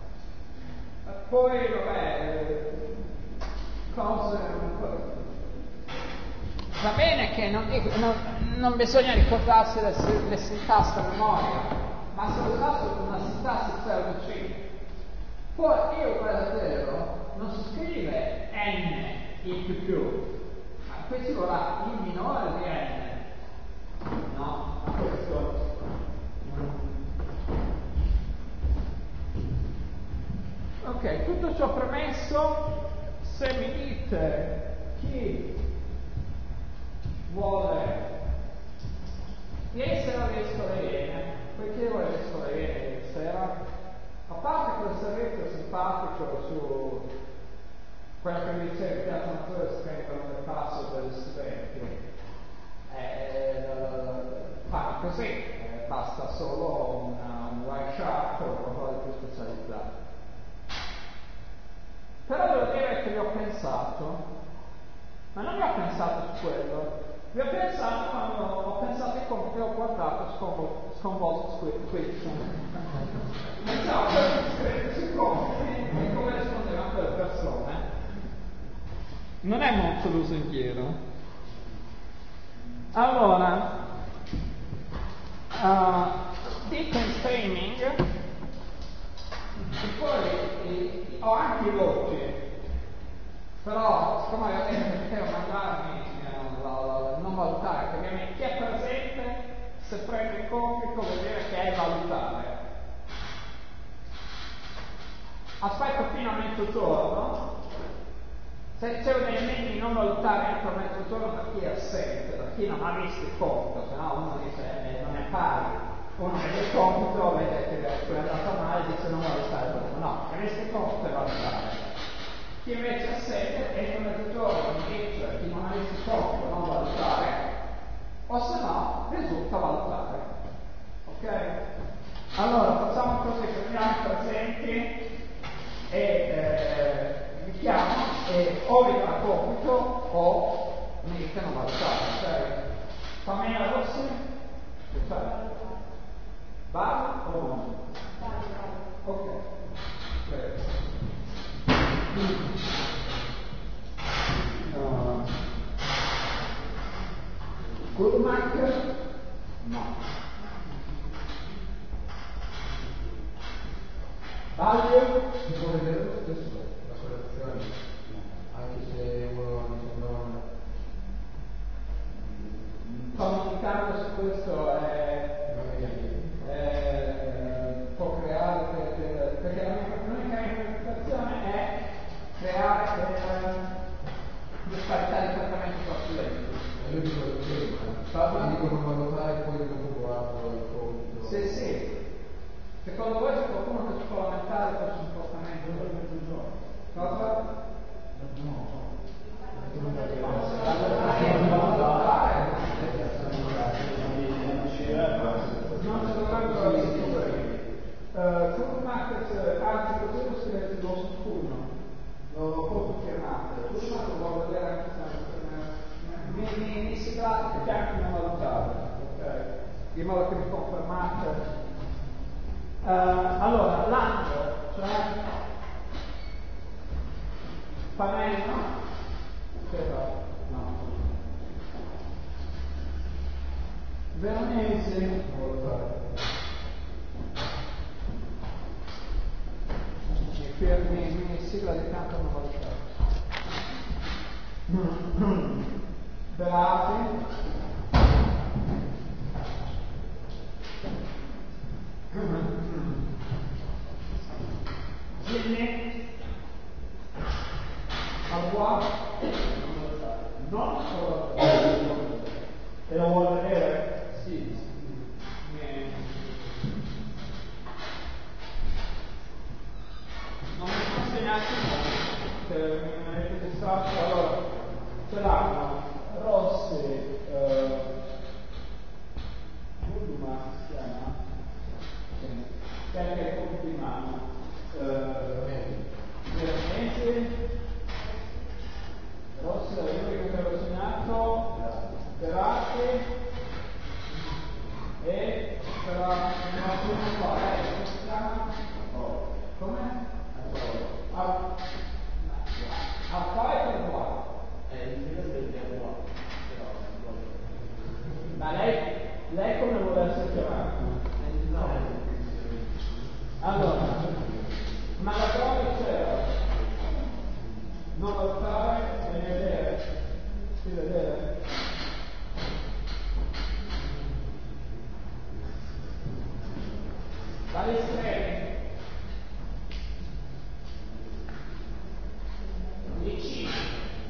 Poi, vabbè, cose... Va bene che non, dico, non, non bisogna ricordarsi le, le sintassi a memoria, ma se usasse una sintassi pseudo-C, poi io uguale a zero non si scrive n in più più, ma qui ci vorrà dite chi vuole. Ieri sera riesco le Iene, perché io riesco le Iene ieri sera? A parte quel servizio simpatico su quello che mi dicevi, Piazza Maggiore scrivono le password degli studenti, eh, fanno così, eh, basta solo una, un Wireshark o qualcosa di più specializzato. Però devo dire che vi ho pensato, ma non vi ho pensato su quello, vi ho pensato quando ho pensato ai compiti che ho guardato sconvolto, sconvolto Squid. Pensavo che sui compiti e come rispondevano quelle persone. Non è molto lusinghiero. Allora, uh, deep streaming, e poi eh, ho anche i voti, però siccome avevo detto che devo mandarmi eh, la, la, non valutare, perché mi chi è presente, se prende il compito vuol dire che è valutare. Aspetto fino a mezzogiorno. Se c'è dei elementi di non valutare entro mezzogiorno per chi è assente, per chi non ha visto il compito, se no uno dice eh, non è pari, uno vede il compito, vede che è andato male e dice non valutare dopo. No, che visto il compito è valutare. Chi invece è assente entro mezzogiorno dice chi non ha visto il compito non valutare, o se no risulta valutare. Ok? Allora facciamo così, prendiamo i presenti e eh, mi chiamo e o mi dà compito o mi dice non valutare, ok? Pamela Rossi? Che fai? Vai o no? Ok, prego. Uh, Goodmark? No. Taglio? Si può vedere lo stesso la correzione, anche se uno non comunicare su questo è, è, è, può creare per, per, perché la mia l'unica interpretazione è creare per disparità di trattamento tra studenti. E io dico il tema, mi dicono valutare e poi dopo guardo il compito. Sì, sì. Secondo voi c'è qualcuno che si può lamentare per il comportamento del mezzogiorno? Cosa? No. Non si dovrebbero discutere. Food market, anzi, così lo scrivete lo scudo. Lo poco firmate. Food market lo voglio vedere anche se mi, mi si tratta che anche non valutare, ok? In modo che mi confermate. Uh, allora, l'angelo, cioè pannello, però, no. Veronesi, mi fermi, mi sigla di canto non valutare. Berati, Gini, Agua, non solo e lo vuole vedere? Sì. Non mi sono segnato che mi avete distratto. Allora, ce l'hanno Rossi, eh, Ultima si chiama? Che è anche il compito in mano. Veronesi, Rossi, la rubrica che avevo segnato, Berati e sarà una prima qua, eh, come si chiama? Come? A fare per qua. Ma lei, lei come vuole essere chiamata? Allora, ma la prova c'era non valutare e vedere, si vedere. Dagli estremi di C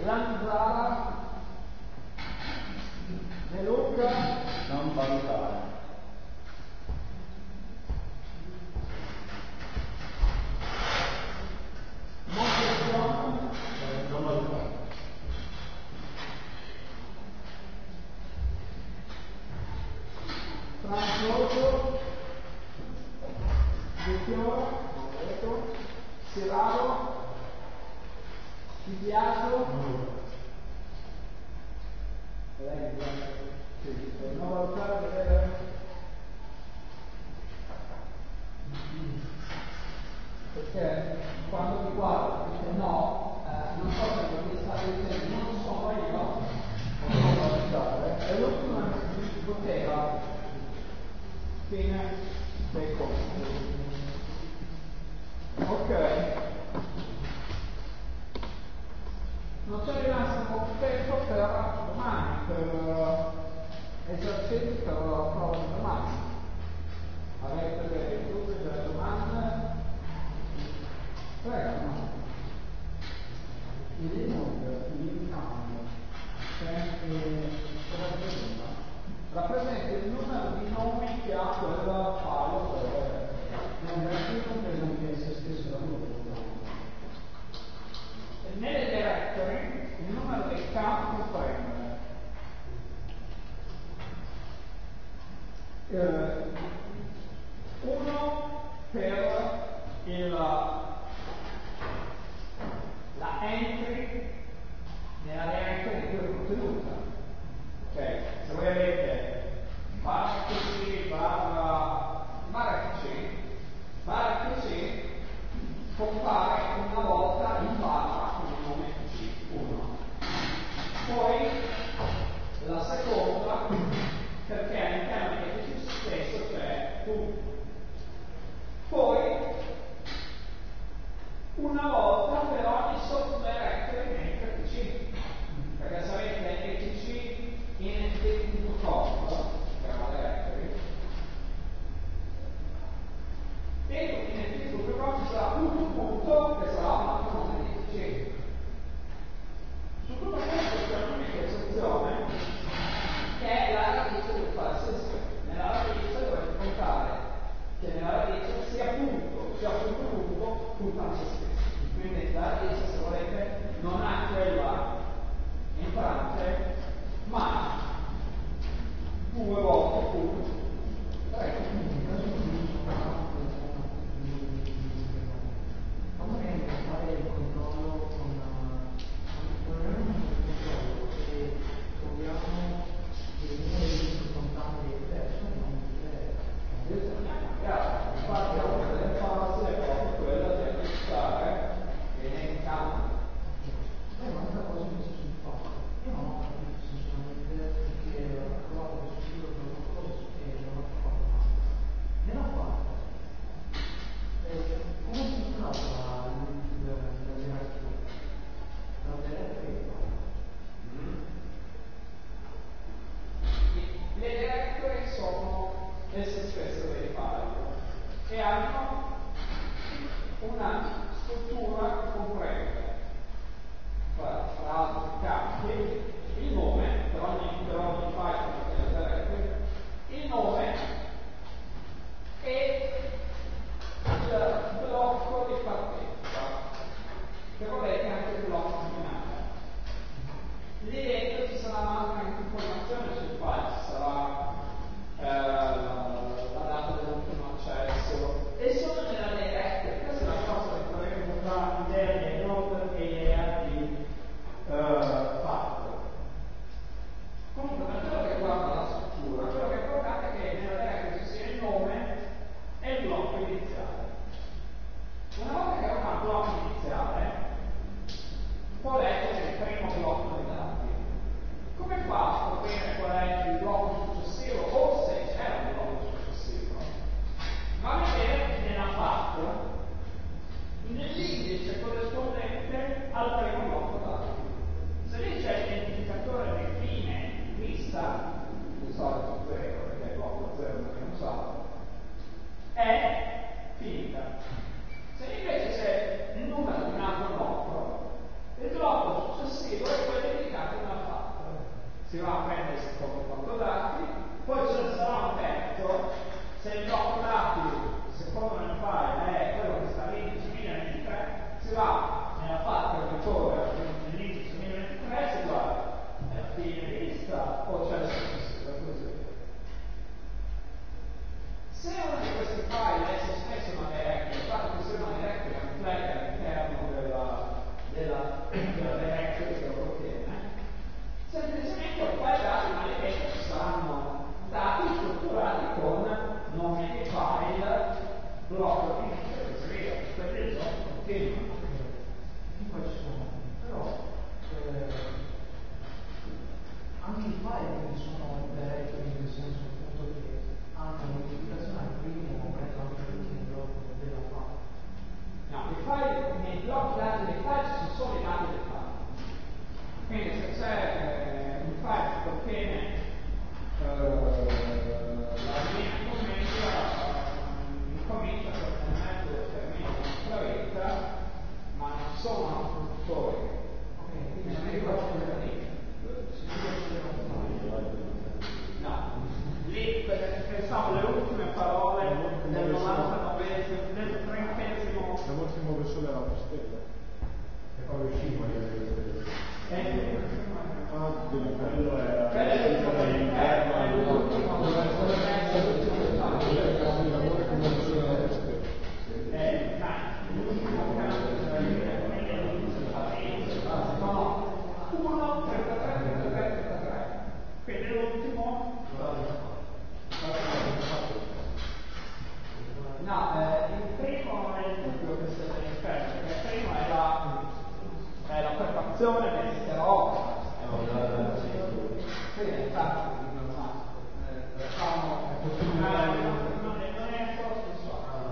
zanzara, De Luca, non valutare. Montesson, non valutare. Francioso, De Fiora, ecco, Serraro, Di Biagio, sì, per non valutare vedere perché quando mi guardo dice no, eh, non so se mi state dicendo non sono io, non so valutare, è l'ultima bottega, fine dei conti. Ok, non c'è rimasto molto tempo per domani, per esercizi, per la prova di domani. Avete delle tutte delle domande? Prego, no? Il nome, il cambio, rappresenta il numero di nomi che ha quel file. non è compreso che se stesso lavoro. Nelle directory il numero dei campi comprende eh, uno per il, la entry nella directory di quella contenuta. Ok, se voi avete barra pc, barra barra pc, barra pc compare una volta in barra con il nome pc uno. Poi la seconda, perché all'interno di pc stesso c'è tutto. Poi una volta per ogni sottodirectory dentro pc, perché se avete etc int punto conf, che è una directory, dentro int punto conf ci sarà punto punto che sarà un altro nome di pc. Su tutto questo c'è un'unica eccezione che è la radice del file system. Nella radice dovete contare che nella radice sia punto sia punto punto puntano se stessi. Quindi la radice, se volete, non ha quella entrante, ma due volte punto. Prego. Come fare il controllo con se troviamo dei numeri contanti diversi, non Questo non è cambiato. Infatti una delle fasi è proprio quella di acquistare elencato. è un'altra cosa che si fa. Io non ho capito sinceramente perché ho provato questo sito per una cosa e non ho fatto fatto. Me l'ha fatta. Come funzionava la direttiva? La direttiva? Le directory sono esse stesse dei file e hanno una struttura che comprende fra l'altro i campi, il nome per ogni, per ogni file della directory, il nome e il blocco di partenza, che volete anche il blocco finale. Lì dentro ci sarà anche informazione sul file, ci sarà eh, la data dell'ultimo accesso e sono nella directory. Questa è la cosa che faremo tra idea di node e idea di eh, fatto. Comunque per quello che riguarda la struttura, quello che è importante è che nella directory ci sia il nome e il blocco iniziale. Una volta che ho un blocco iniziale, può leggere il primo blocco dei dati. Come fa a scoprire qual è il blocco successivo o se c'è un blocco successivo? Va a vedere nella path, nell'indice corrisponde si va nella parte che ricorre all'inizio duemilaventitré, si guarda è la fine vista o c'è la successiva, così. Se uno di questi file è sospeso una directory, il fatto che sia una directory completa all'interno della, della, della directory che lo contiene, semplicemente i file dati maledetti saranno dati strutturati con nome di file, blocco di inizio e così via. Quindi il gioco continua. Fin qua ci sono, però eh, anche i file quindi sono directory nel senso appunto che hanno un'identificazione al primo e all'ultimo blocco della file. No, i file, nei blocchi dati dei file ci sono solo i dati del file. Quindi se c'è eh, un file che contiene eh, la linea commenta, incomincia con un metodo che termina con flavetta, ma non sono fruttori. Ok, quindi Quindi se non è io che faccio faccio vedere della linea. se io faccio vedere un file, No, lì pensavo le ultime parole del novantanovesimo, del trentesimo. La voce muove solo la stella. E poi uscivo a vedere. Eh, Ah, quello è. quello è l'ultimo dell'interno, è l'ultimo, dovrebbe essere l'ultimo del Lavoro che muove solo la stella. Eh, ma l'ultimo canto della linea, non è l'ultimo della linea. No, no, uno, trentatré, trentatré, trentatré. Quindi l'ultimo. No, eh, il primo è il dubbio che sia dell'inferno, perché il primo è la, è la prefazione dell'intera opera. Quindi infatti facciamo non è ancora stesso.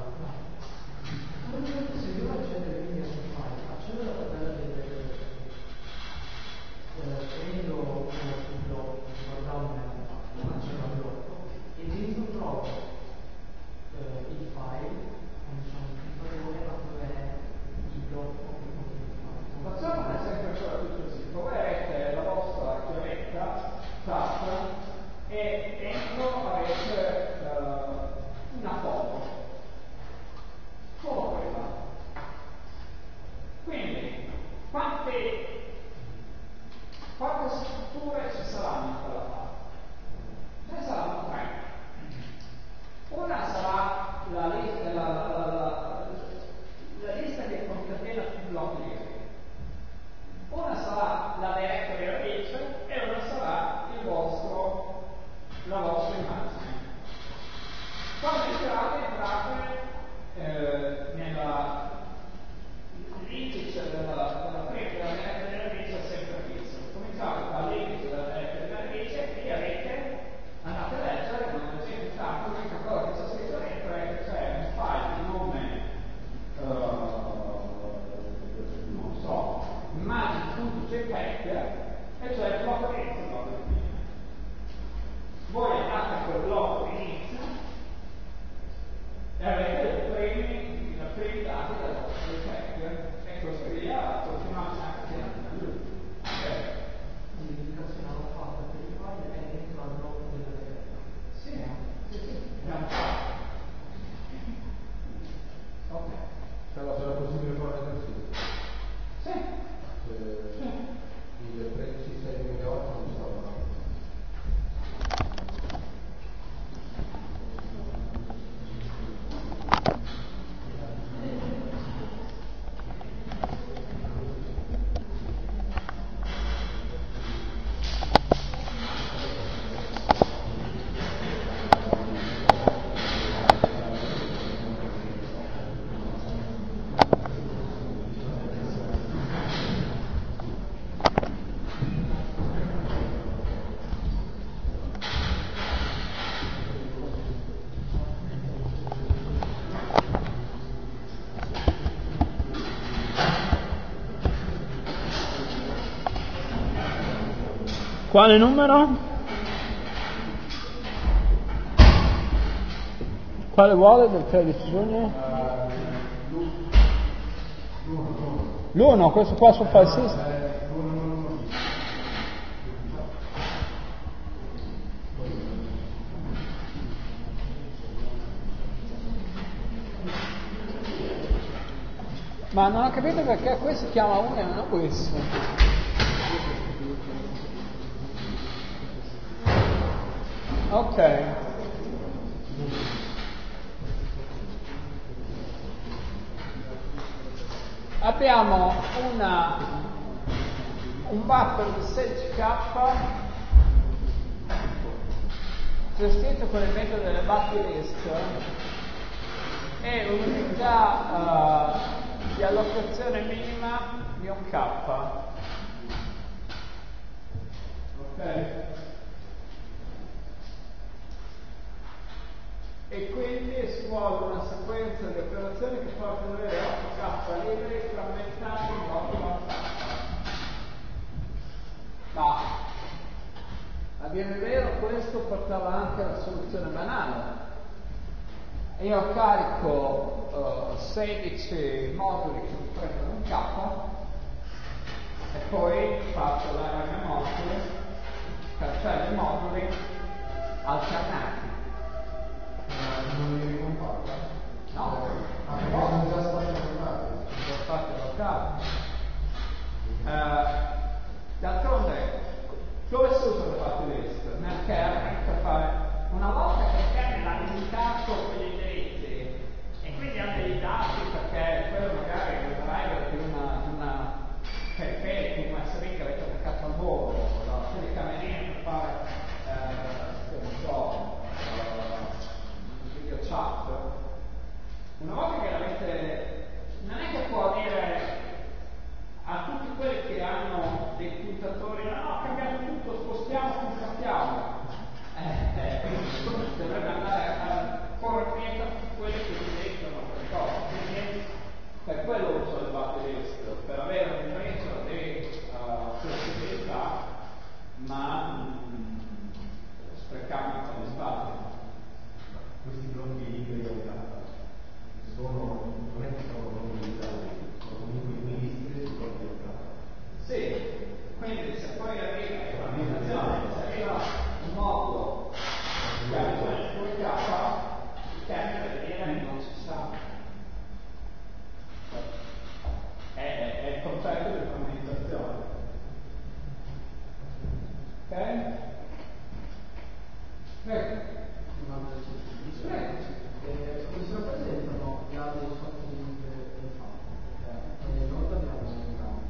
se io accedere quindi a un file, accedo alla tabella delle eh, prendo uno sul blocco, guardavo nella pagina, accedo al blocco e dentro trovo eh, il file, diciamo il titolare, ma dove è il blocco che contiene il file. Facciamo un esempio ancora più specifico. Voi avete la vostra chiavetta, chat, e dentro avete uh, una foto. Solo quella. Quindi, quante, quante strutture ci saranno in quella parte? Ce ne saranno tre. Una sarà la lista, la, la, la, la lista che contiene più blocchi di rete. Una sarà la directory radice e una sarà il vostro, la vostra immagine. Quando entrate, entrate eh, nella l'indice della, della prima della directory radice è sempre fisso. Cominciate dall'indice della directory radice e avete, andate a leggere, non leggete tanto, l'unica cosa che c'è scritto dentro è che c'è un file di nome uh, non so, immagini.jpg e c'è il blocco di inizio e il blocco di fine. Voi andate a quel blocco di inizio e avete i primi, i primi dati del vostro JPEG e così via, continuate anche fino a lui. Okay. L'indicazione l'ho fatta per il file è dentro al blocco della diretta. Sì, sì, sì, è un file. Ok. Sarà possibile fare così? Sì. Sì. Il tredici sei duemilaotto non stava. Quale numero? Quale vuole del tredici giugno? L'uno, questo qua sul file system. Ma non ho capito perché questo si chiama uno e non questo. Ok. Abbiamo una, un buffer di sedici K gestito con il metodo delle buffer list e un'unità uh, di allocazione minima di un K. Ok? E quindi si vuole una sequenza di operazioni che portano ad avere otto K liberi frammentati in otto K. Ma a dire il vero questo portava anche alla soluzione banale. Io carico uh, sedici moduli che mi prendono un K e poi faccio l'area mia moduli, cioè dei moduli alternati. Non li ricompare? No, ah, perché sono già stati allocati. Sono già stati allocati. Uh, D'altronde, dove si usa le buffer list? Nel kernel per fare una volta che il kernel ha limitato quegli indirizzi e quindi ha dei dati perché quello magari è il driver di una, di una periferica, di una S R I che avete attaccato al volo, la telecamerina per fare eh, non so, uh, video chat. Una volta che l'avete, non è che può dire a tutti quelli che hanno dei puntatori, no, no, cambiamo tutto, spostiamo, puntiamo. Eh, eh, quindi dovrebbe andare a correttamente a tutti quelli che utilizzano quelle cose. Quindi per quello uso le buffer list, per avere un intreccio di uh, flessibilità, ma mm, sprecando un po' di spazio. Questi blocchi liberi sono, non è che sono blocchi liberi, sono comunque i ministri su blocchi locali. Sì, quindi se poi arriva l'organizzazione, se arriva un modulo che ha bisogno di due K, il termine deve dire non ci sta. È, è il concetto di frammentazione. Ok? Prego. Prego. Come si rappresentano gli altri sottolinei del fatto? Perché non abbiamo un campo.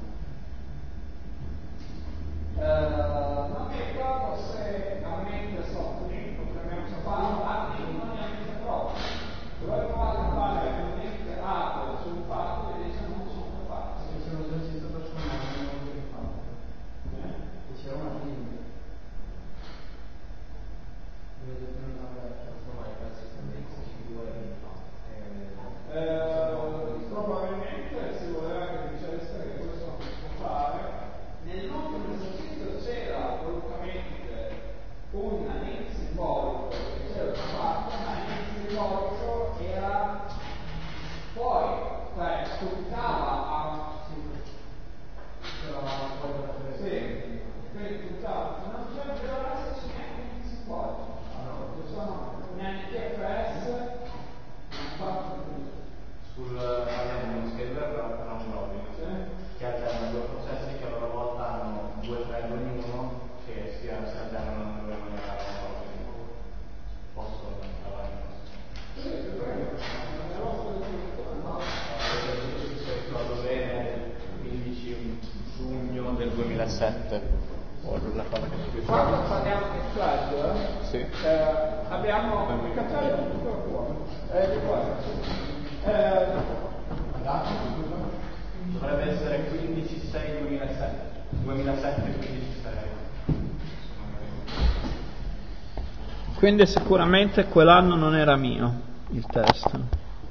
Uh, non mi ricordo se aumenta il sottolineo, perché abbiamo fatto altri non ne aumenta proprio. Dove provate a fare veramente altro sul fatto e dice non sono fatto. Se c'è un esercizio personale non lo devi fare. E c'è una linea. Eh, probabilmente si voleva che dicesse che questo non si può fare. Nel nome dell'esercizio c'era volutamente un link simbolico che c'era fatto, ma il link simbolico era poi, cioè puntava a sì, quindi puntava, non c'era doveva esserci neanche un link simbolico. Ci sono neanche F S, non fatto Sul parliamo di scheduler round robin, che alternano due processi che a loro volta hanno due thread ognuno che si, si alternano in maniera round robin. Posso parlare? sì, prego. Se ricordo bene, il quindici giugno del duemilasette. La cosa che Quando parliamo di thread, sì. eh, abbiamo il castello tutto fuori. Eh, di qua. Eh, Dovrebbe essere quindici sei duemilasette. duemilasette quindici sei. Quindi sicuramente quell'anno non era mio il testo.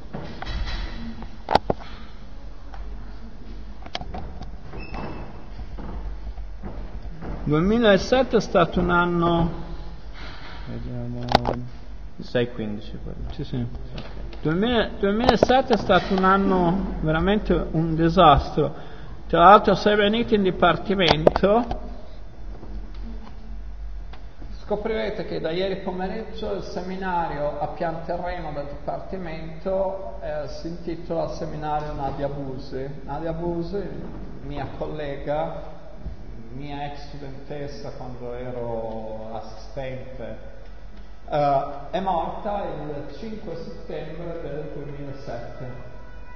duemilasette è stato un anno, vediamo, sei quindici quello. sì sì, duemila, duemilasette è stato un anno veramente un disastro. Tra l'altro sei venuti in dipartimento scoprirete che da ieri pomeriggio il seminario a pian terreno del Dipartimento eh, si intitola Seminario Nadia Busi. Nadia Busi, mia collega, mia ex studentessa quando ero assistente, eh, è morta il cinque settembre del duemilasette.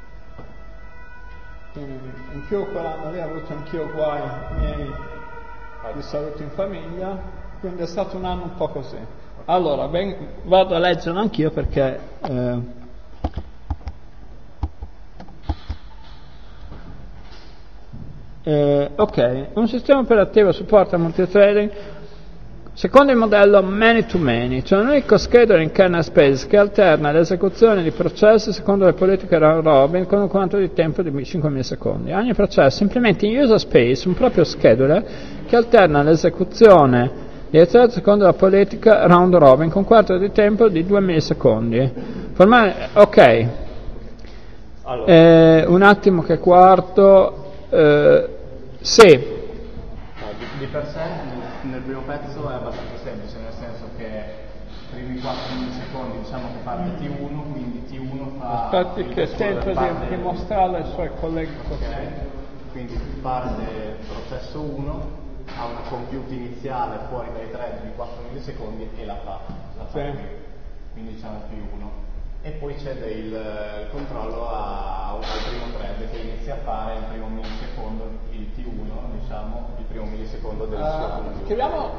Quindi in più quell'anno lì ho avuto anch'io guai miei di salute in famiglia, quindi è stato un anno un po' così. Allora, ben, vado a leggerlo anch'io perché eh, eh, ok, un sistema operativo supporta multithreading secondo il modello many to many, cioè un unico scheduler in kernel space che alterna l'esecuzione di processi secondo le politiche round robin con un quanto di tempo di cinque millisecondi. Ogni processo implementa in user space un proprio scheduler che alterna l'esecuzione di thread secondo la politica round robin con un quarto di tempo di due millisecondi. Formale, ok. Allora. Eh, un attimo che quarto. Eh, sì. No, di, di per sé nel primo pezzo è abbastanza semplice, nel senso che i primi quattro millisecondi diciamo che parte T uno, quindi T uno fa... Aspetti che tento di dimostrarlo ai suoi colleghi. Okay. Quindi parte il processo uno, ha una compute iniziale fuori dai thread di quattro millisecondi e la fa, la fa sì. qui, quindi diciamo P uno. E poi c'è il, il controllo a, al primo thread che inizia a fare il primo millisecondo, il T uno, diciamo, il primo millisecondo del uh, suo contenuto. Chiamiamo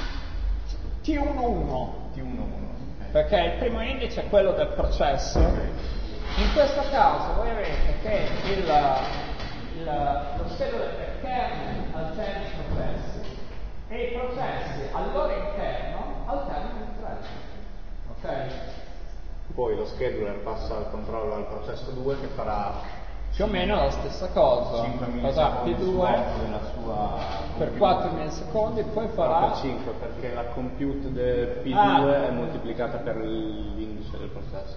T uno uno. T uno uno. Okay. Perché il primo indice è quello del processo. Okay. In questo caso voi avete che il, il, lo scheduler del kernel alterna i processi e i processi al loro interno alternano i thread. Ok? Poi lo scheduler passa il controllo al processo due che farà più o meno la stessa cosa. cinque farà P due della sua per quattro millisecondi e poi farà no, per cinque perché la compute del P due ah. è moltiplicata per l'indice del processo.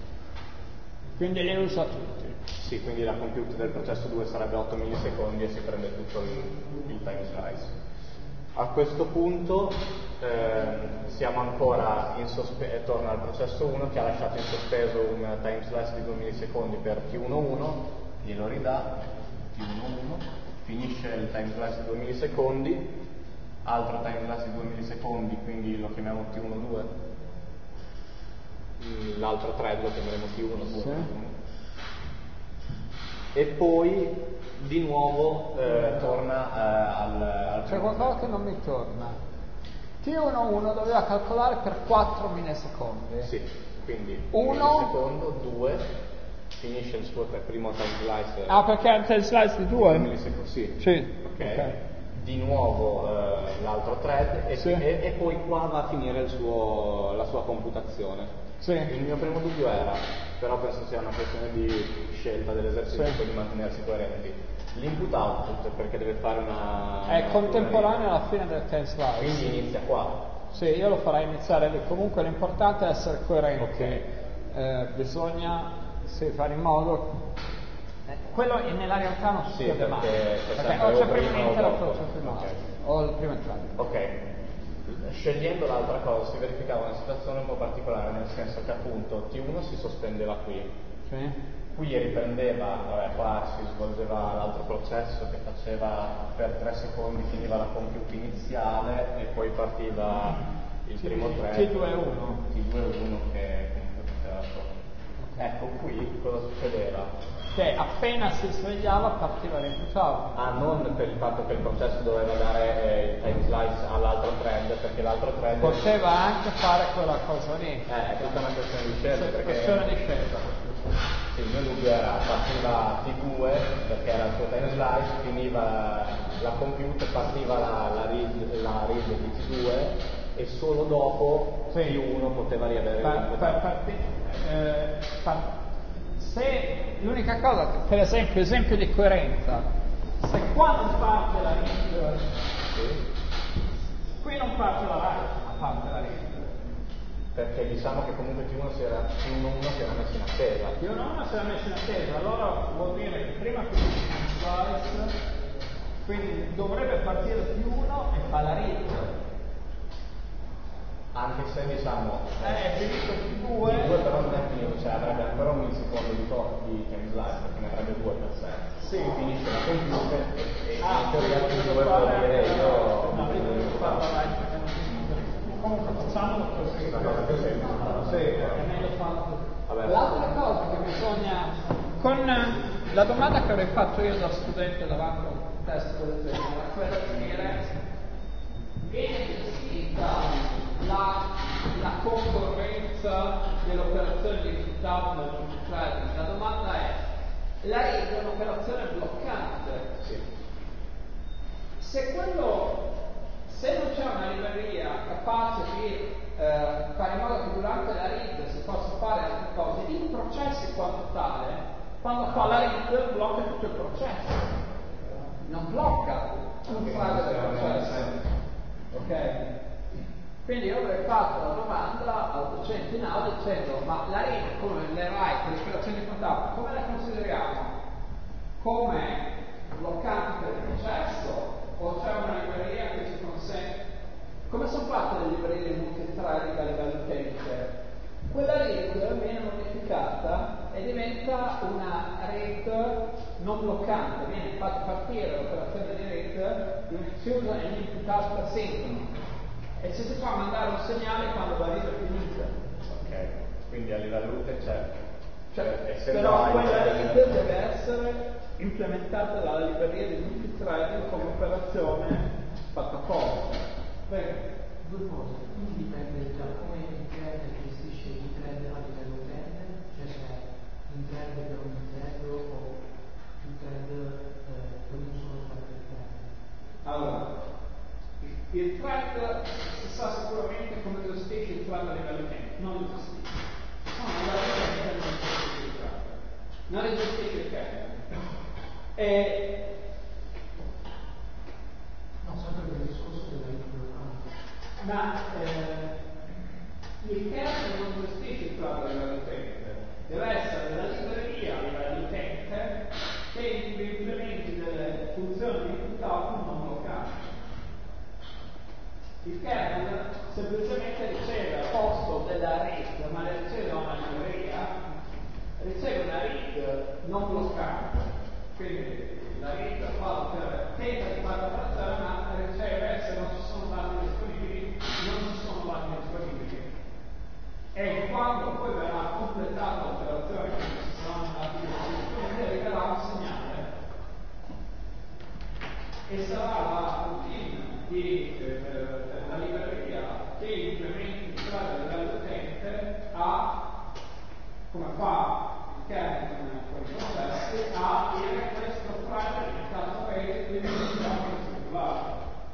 Quindi li usa tutti. Sì, quindi la compute del processo due sarebbe otto millisecondi e si prende tutto il, il time slice. A questo punto ehm, siamo ancora in sospeso, torna al processo uno che ha lasciato in sospeso un time slice di due millisecondi per T uno uno, glielo ridà, T uno uno, finisce il time slice di due millisecondi, altro time slice di due millisecondi, quindi lo chiamiamo T uno due, l'altro thread lo chiameremo T uno due. Sì. E poi di nuovo eh, torna eh, al, al c'è qualcosa che non mi torna. T uno uno doveva calcolare per quattro millisecondi. Sì, quindi uno millisecondo, due, finisce il suo primo time slice. Ah, perché è un time slice di due? Millisecondi, sì. Sì. Okay. Okay. Di nuovo eh, l'altro thread e, sì. e, e poi qua va a finire il suo, la sua computazione. Sì. Il mio primo dubbio era, però penso sia una questione di scelta dell'esercizio sì. di mantenersi coerenti. L'input output perché deve fare una... È una contemporaneo alla fine del time slice. Quindi inizia qua. Sì, io lo farei iniziare lì. Comunque l'importante è essere coerenti. Okay. Eh, bisogna sì, fare in modo... Eh, quello nella realtà non sì, succede mai. Perché, perché o c'è prima l'intero o c'è prima okay. o il primo entrato. Ok. Scegliendo l'altra cosa si verificava una situazione un po' particolare, nel senso che appunto T uno si sospendeva qui, sì. qui riprendeva, vabbè, qua si svolgeva l'altro processo che faceva per tre secondi, finiva la compute iniziale e poi partiva il T- primo thread T due uno T due uno che comunque faceva sopra. Okay. Ecco qui cosa succedeva? Che appena si svegliava partiva l'input output. Ah, non per il fatto che il processo doveva dare eh, il time slice all'altro thread, perché l'altro thread poteva anche fare quella cosa lì. Eh, è tutta una questione di scelta. È perché... questione di scelta. Sì, il mio dubbio era partiva T due perché era il suo time slice, finiva la compute, partiva la, la, read, la read di T due e solo dopo sì. T uno poteva riavere per, l'input. Per, per, eh, per, se l'unica cosa, per esempio, esempio di coerenza, se qua non parte la read, sì. qui non parte la write, ma parte la read. Perché diciamo che comunque T uno si era, T uno uno si era messo in attesa. T uno uno si era messo in attesa, allora vuol dire che prima finisce il slice, quindi dovrebbe partire T uno e fa la read. anche se diciamo Eh, è finito il il due. due però non è finito, cioè avrebbe ancora un millisecondo di to- di time slice perché ne avrebbe due per sé. Sì. Finisce la computer e, e Ah, in teoria il devo due può fare- dire io no, io devo farla live perché non si sente. Comunque facciamolo così. una cosa più semplice. Sì. È meglio farlo così. Vabbè. L'altra cosa che bisogna, con la domanda che avrei fatto io da studente davanti a un test del genere, era quella di dire, viene gestita la, la concorrenza delle operazioni di risultato nel multithreading? La domanda è, la rete è un'operazione bloccante? Sì. Se quello, se non c'è una libreria capace di eh, fare in modo che durante la read si possa fare altre cose, il processo in quanto tale, quando fa la read blocca tutto il processo, non blocca un frase del processo. Ok? Quindi io avrei fatto la domanda al docente in aula dicendo, ma la read come le write, le operazioni di contatto, come le consideriamo? Come bloccante del processo o c'è una libreria che ci consente? Come sono fatte le librerie multithreading a livello utente? Quella read viene modificata e diventa una read non bloccante, viene fatta partire l'operazione di read, si usa in input output asincrono e ci si fa mandare un segnale quando la read è finita. Ok, quindi a livello utente c'è. Cioè, essendo però hai- quella read deve essere implementata dalla libreria di multithreading come operazione fatta apposta. Bene. Due cose, quindi dipende da come il thread gestisce i thread a livello utente, cioè se un thread per ogni thread o più thread eh, per un solo thread del thread. Allora, il, il thread si sa sicuramente come gestisce il thread a livello utente, non lo gestisce. No, non la utente non gestisce il thread, non le gestisce il kernel. E No, sempre per il discorso della bloccante. ma eh, il kernel non gestisce il thread a livello utente, deve essere la libreria a livello utente che implementi delle funzioni di input output non bloccate. Il kernel semplicemente riceve al posto della read, ma le riceve da una libreria, riceve una read non bloccante. Quindi la read fa per tenta di fare l'operazione, ma riceve se non ci sono dati disponibili, non ci sono dati disponibili. E quando poi verrà completata l'operazione, quindi ci saranno dati disponibili, arriverà un segnale e sarà la routine di eh, la libreria che implementi il thread a livello utente a, come fa il kernel con i processi, a dire questo thread è diventato ready, quindi dobbiamo circolare.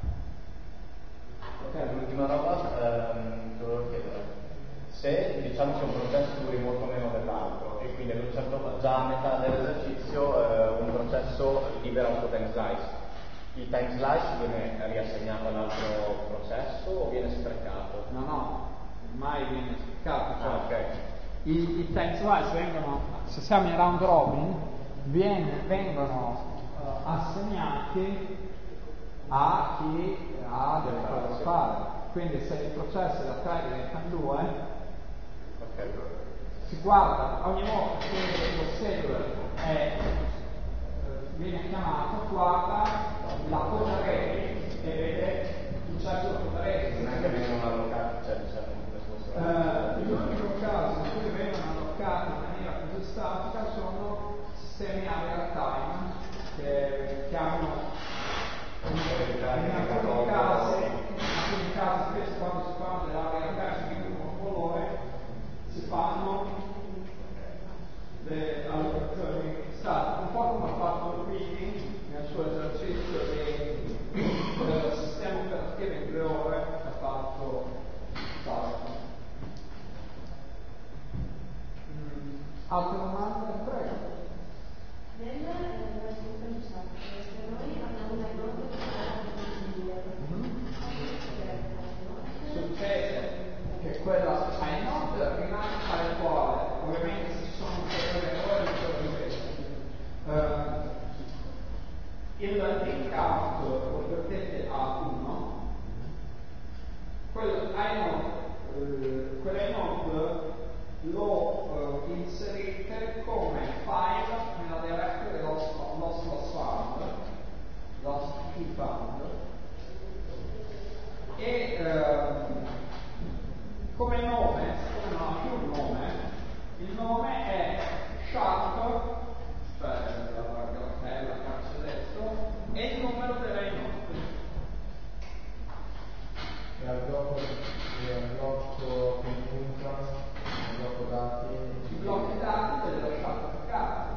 Ok, l'ultima roba ehm, che volevo chiedere. Se diciamo che un processo duri molto meno dell'altro e quindi ad un certo punto, già a metà dell'esercizio eh, un processo libera un suo time slice, il time slice viene riassegnato all'altro processo o viene sprecato? No, no, mai viene spiegato. Cioè, Ah, ok. I, i time slice vengono, se siamo in round robin, viene, vengono uh, assegnati a chi ha delle cose da fare. Quindi se il processo da tre diventano due, Ok. si guarda ogni volta che lo scheduler è, eh, viene chiamato, guarda la coda ready e vede il successo della coda ready. Non è che vengono allocati, cioè diciamo Uh, l'unico caso in cui vengono allocati in maniera così statica sono sistemi a real time che chiamano in, in alcuni casi, in alcuni casi spesso quando si fanno delle real time con colore si fanno le allocazioni statiche, un po' come ha fatto Luigi nel suo esercizio di eh, sistema operativo in due ore che ha fatto stato. Altre domande? Prego. Nella soluzione chat, noi abbiamo una norma che Succede che quella ai node rimane tale quale, ovviamente se ci sono ulteriori errori uh, il link out lo ripetete a uno, quello ai node eh, quelle node lo eh, inserite come file nella directory loss loss loss found, loss key found, e ehm, come nome, siccome non ha più un nome, il nome è sharp, cioè la cartella che c'è adesso, e il numero delle note. E al blocco, e al blocco che punta, al blocco dati. I blocchi dati te li ho lasciati attaccati.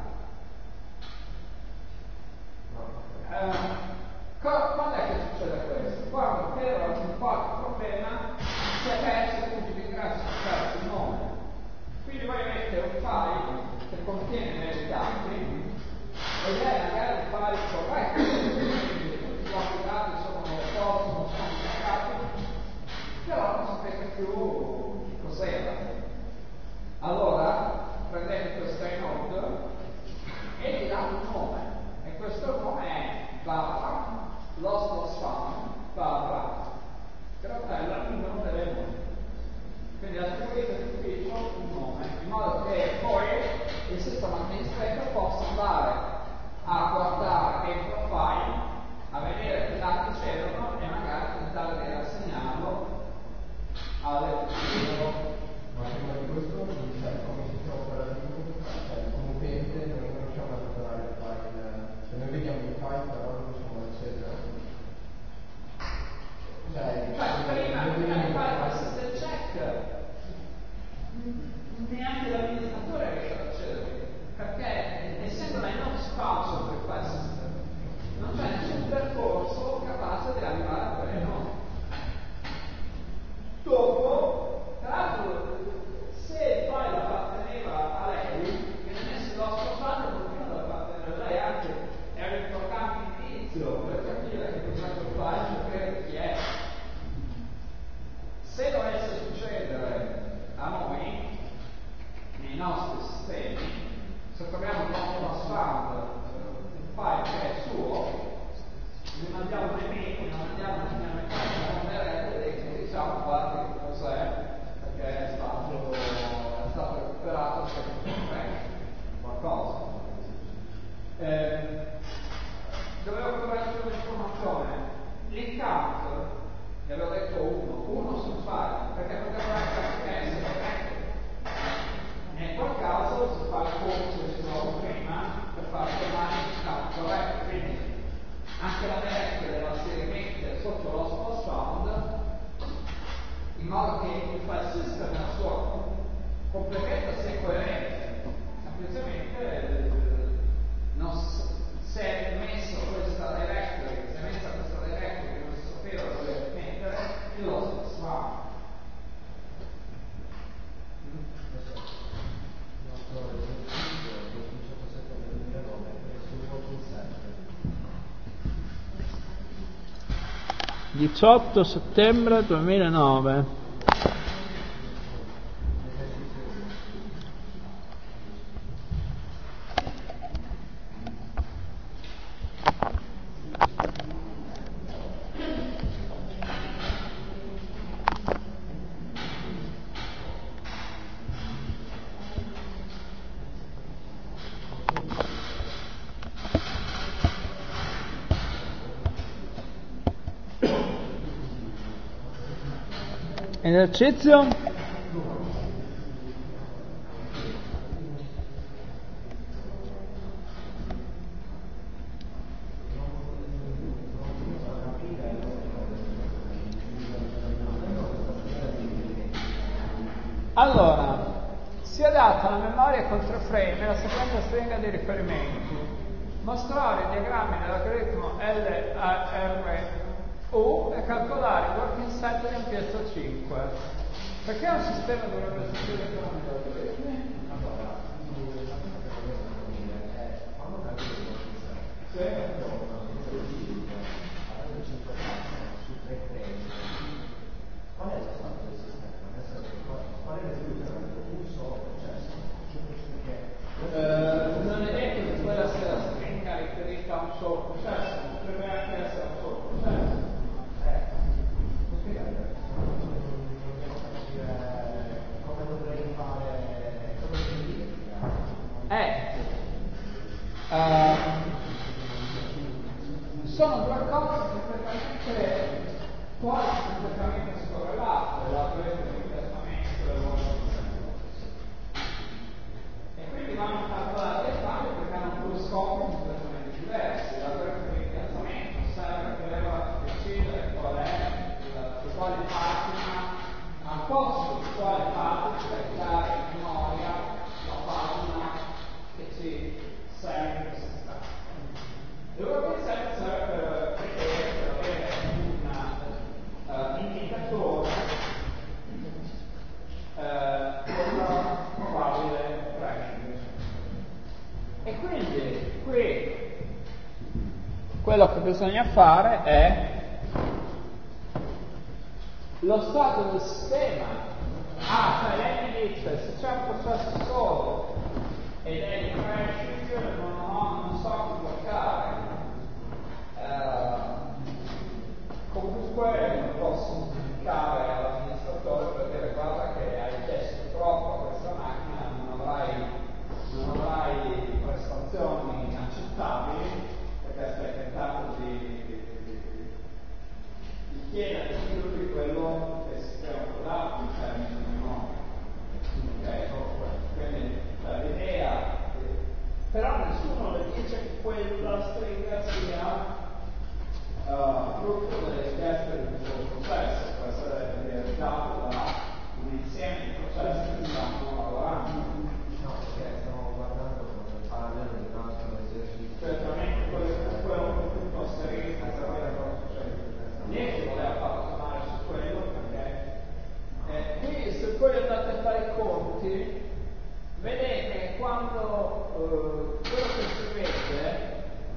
No. Eh, co- quando è che succede questo? Quando per un qualche problema si è perso il punto di ingresso, si è perso il nome. Quindi voi avete un file che contiene dei dati ed è magari un file corretto, quindi tutti i blocchi dati sono posti, non sono attaccati, però non sapete più che cos'era. Allora prendete questa node e gli date un nome, e questo nome è barra loss loss found barra cartella numero delle node. Quindi attribuite all'ufficio un nome, in modo che poi il sistema amministrator possa andare a guardare dentro il file, a vedere che dati c'erano e magari tentare di rassegnarlo alle ufficio. Ma prima di questo, cioè, come sistema operativo, cioè, come utente noi non riusciamo a recuperare il file, cioè noi vediamo il file però non riusciamo ad accedere. Cioè, Cioè, prima, prima di fare il system check, neanche l'amministratore riesce ad accedere, perché essendo lei non spazio per il file system, non c'è nessun percorso capace di arrivare a quelle note. Dopo, tra l'altro, se il file apparteneva a lei, che non è lo spostato, continua ad appartenere a lei, anche è un importante indizio per capire che cos'è quel file, sapere chi è. Se dovesse succedere a noi, nei nostri sistemi, se troviamo un loss found, un file che è suo, ne mandiamo un email, ne mandiamo una meccanica e diciamo guarda che cos'è, perché è stato, è stato recuperato, è stato fatto qualcosa. Eh, dovevo correggere un'informazione. Il count, vi avevo detto uno, uno sul file, perché poteva anche essere corretto. Nel qual caso si fa il corso che si trova prima per far tornare il count corretto, quindi anche la directory della si rimette sotto lo loss found, in modo che il file system nella sua completezza sia coerente. Semplicemente non si è messo questa directory, si è messa questa directory che non si sapeva dove mettere il loss found. diciotto settembre duemilanove. Esercizio? Allora, si adatta la memoria con tre frame la seconda stringa di riferimenti. Mostrare i diagrammi dell'algoritmo L A R U e calcolare il working set di ampiezza cinque. Perché un sistema dovrebbe essere diagrammi dell'algoritmi? Allora, quando calcoli il working set, su tre frame, qual è lo stato del sistema? Qual è l'esecuzione? Un solo processo? Eh, non è detto che quella sia la stringa riferita a un solo processo, potrebbe anche essere un solo processo. Eh, può spiegare? Non devo capire. sono due cose completamente quasi completamente scorrelate, la presa di piazzamento e il e quindi vanno calcolati entrambi perché hanno due scopi completamente diversi. La presa di piazzamento serve per decidere qual è la, di quale pagina, a posto di quale pagina caricare in memoria la pagina che ci serve in questa istanza. E ora che serve serve per vedere, per avere un uh, indicatore uh, con probabile tracking. E quindi qui quello che bisogna fare è lo stato del sistema. Ah, cioè lei mi dice se c'è un processo solo ed è di crashing, non, ho, non so come bloccare. Uh, comunque non posso notificare all'amministratore per dire guarda che hai chiesto troppo a questa macchina, non avrai, non avrai prestazioni accettabili perché stai tentando di, di, di, di chiedere più di quello che si è dato in termini di memoria. Ok, quindi l'idea, però nessuno le dice che quella stringa sia Uh, frutto delle richieste di questo processo, può essere realizzato da un insieme di processi che stanno lavorando. No, perché stiamo guardando il parallelo di un altro esercizio. Certamente quello che tu posteresti a sapere cosa succede. Niente voleva farlo tornare su quello perché eh, qui se poi andate a fare i conti vedete quando uh, quello che scrivete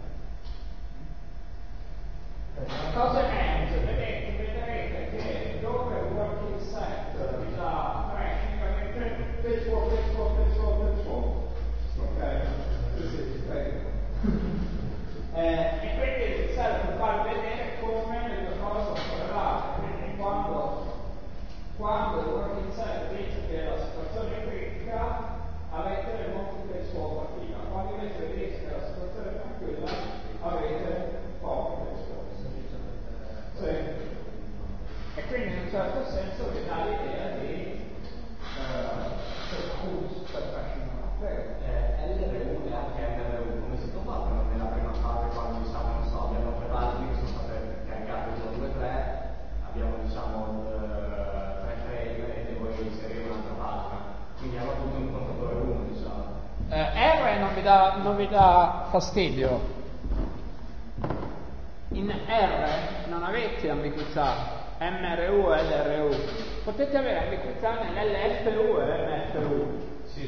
cosa emerge? Vedete, vedrete che dove il working set vi dà tracking avete peso, peso, peso, peso. Ok? Sì, sì, prego. eh, e quindi serve per far vedere come le due cose sono correlate. Quindi quando, quando il working set dice che la situazione è critica, avete molti peso operativa. Quando invece dice che la situazione è tranquilla, avete pochi peso. Sì. E quindi in un certo senso vi dà l'idea di percorso per tracking. L R U e anche N R U come si combattono nella prima fase quando diciamo non so, abbiamo tre pagine che sono state caricate uno, due, tre, abbiamo diciamo tre frame e poi inserire un'altra pagina. Quindi hanno tutto un contatore uno, diciamo. Eh, R non vi dà, non vi dà fastidio. In R non avete ambiguità, M R U e L R U. Potete avere ambiguità nell'L F U e M F U. Sì,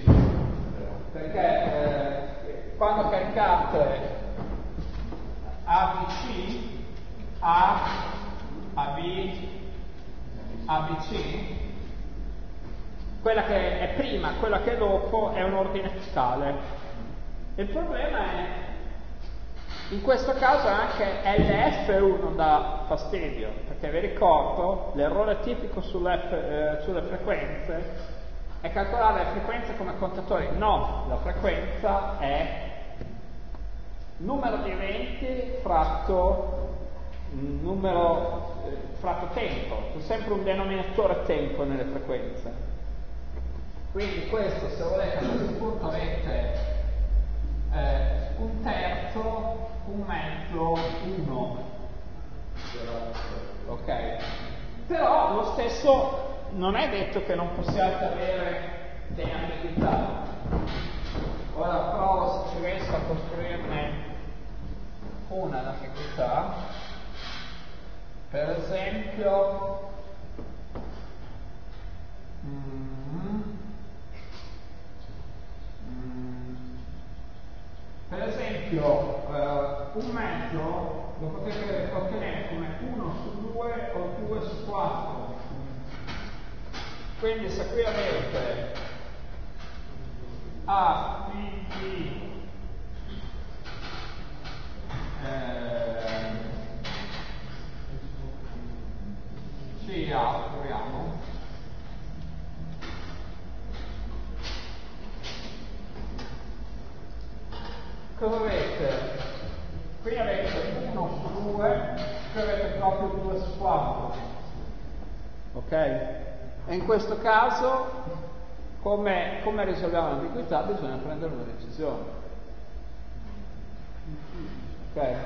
perché eh, quando caricate A B C, A, A B, A B C, quella che è prima, quella che è dopo è un ordine fiscale. Il problema è in questo caso anche L F U non dà fastidio, perché vi ricordo l'errore tipico sulle, eh, sulle frequenze è calcolare le frequenze come contatori. No, la frequenza è numero di eventi fratto numero eh, fratto tempo, c'è sempre un denominatore tempo nelle frequenze. Quindi questo, se volete, a questo punto avete eh, un terzo, un mezzo, uno. Ok? Però lo stesso non è detto che non possiate avere delle ambiguità. Ora provo se ci riesco a costruirne una d'ambiguità. Per esempio mm, mm, per esempio uh, un mezzo lo potete ottenere come uno su due o due su quattro. Quindi se qui avete A, B, B, eh, C, A, proviamo. Cosa avete? Qui avete uno, uno su due, scrivete proprio due su quattro. Ok? E in questo caso, come, come risolviamo l'ambiguità? Bisogna prendere una decisione. Ok?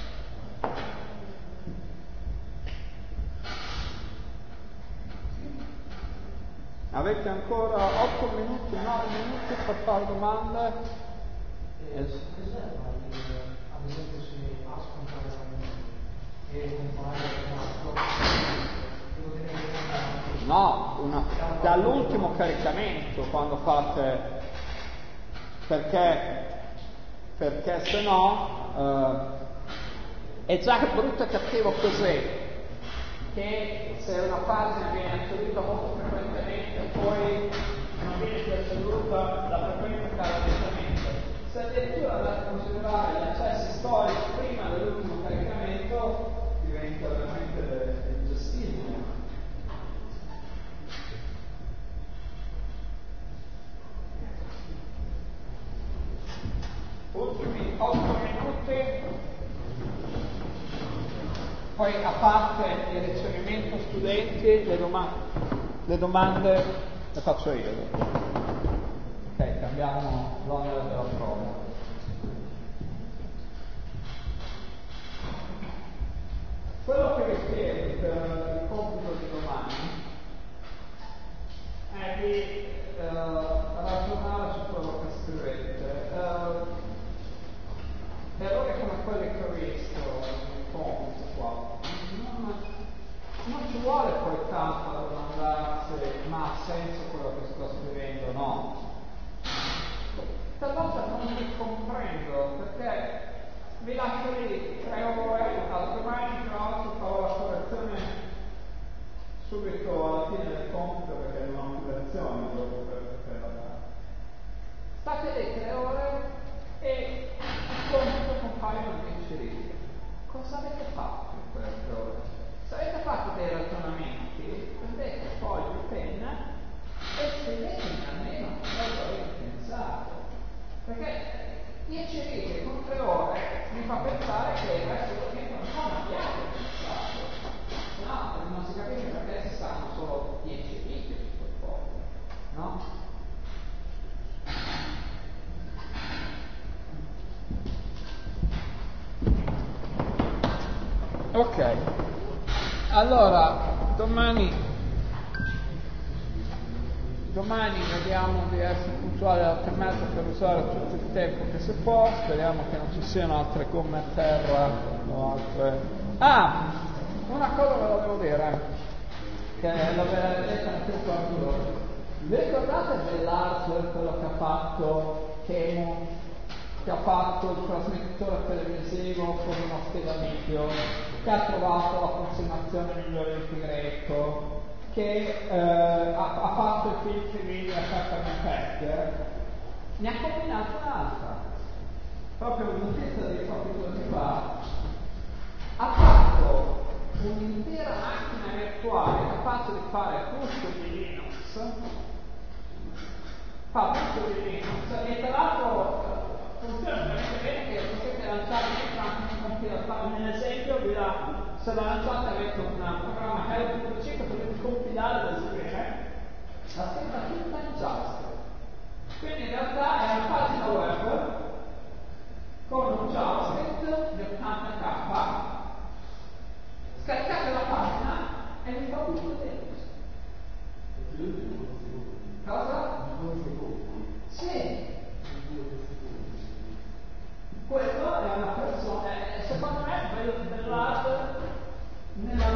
Avete ancora otto minuti, nove minuti per fare domande? Eh, Yes. ad esempio se A scompare e compare un altro, devo tenere conto. No, una, dall'ultimo caricamento quando fate, perché, perché se no eh, è già brutto e cattivo così, che se una pagina viene acceduta molto frequentemente poi non viene più acceduta, la frequenza cala lentamente. Se addirittura andate a considerare gli accessi storici prima dell'ultimo caricamento diventa veramente ingestibile. Ultimi otto minuti, poi a parte il ricevimento studenti, le, doma- le domande le faccio io. Ok, cambiamo l'onere della prova. Quello che vi chiedo per il compito di domani è di eh, ragionare su quello che scrivete. Eh, errori come quelli che ho visto nel compito qua, non, non ci vuole poi tanto a domandarsi ma ha senso quello che sto scrivendo o no. Talvolta non mi comprendo perché vi lascio lì tre ore, altrimenti tra l'altro farò la correzione subito alla fine del compito perché non ho più lezioni dopo per la parte. State lì tre ore e il compito compaiono dieci righe. Cosa avete fatto in quelle tre ore? Se avete fatto dei ragionamenti, prendete foglio e penna e scrivete almeno cosa avete pensato. Perché dieci righe con tre ore mi fa pensare che il resto del tempo non abbiate pensato. Se no, non si capisce perché si stanno solo dieci righe su quel foglio. No? Ok, allora domani domani vediamo di essere puntuali alle otto e mezza per usare tutto il tempo che si può, speriamo che non ci siano altre gomme a terra o altre. Ah, una cosa ve lo devo dire, che l'avete detto anche un qualcuno. Vi ricordate dell'hardware, quello che ha fatto Kemo, che ha fatto il trasmettitore televisivo con uno scheda video, che ha trovato l'approssimazione migliore del tigretto, che eh, ha, ha fatto il filtro video a Carmen Petter, ne ha combinato un'altra, proprio un'intesa di pochi giorni fa, ha fatto un'intera macchina virtuale capace di fare tutto di Linux, fa tutto di Linux e tra l'altro funziona veramente bene che potete lanciare anche un compilatore. Nell'esempio vi dà, se la lanciate avete un programma Hello punto c che potete compilare da scrivere, la scritta tutta in JavaScript. Quindi in realtà è una pagina web con un JavaScript di ottanta k, scaricate la pagina e vi fa tutto dentro. Cosa? Sì. Quello è una persona, eh, secondo me, quello dell'hardware nella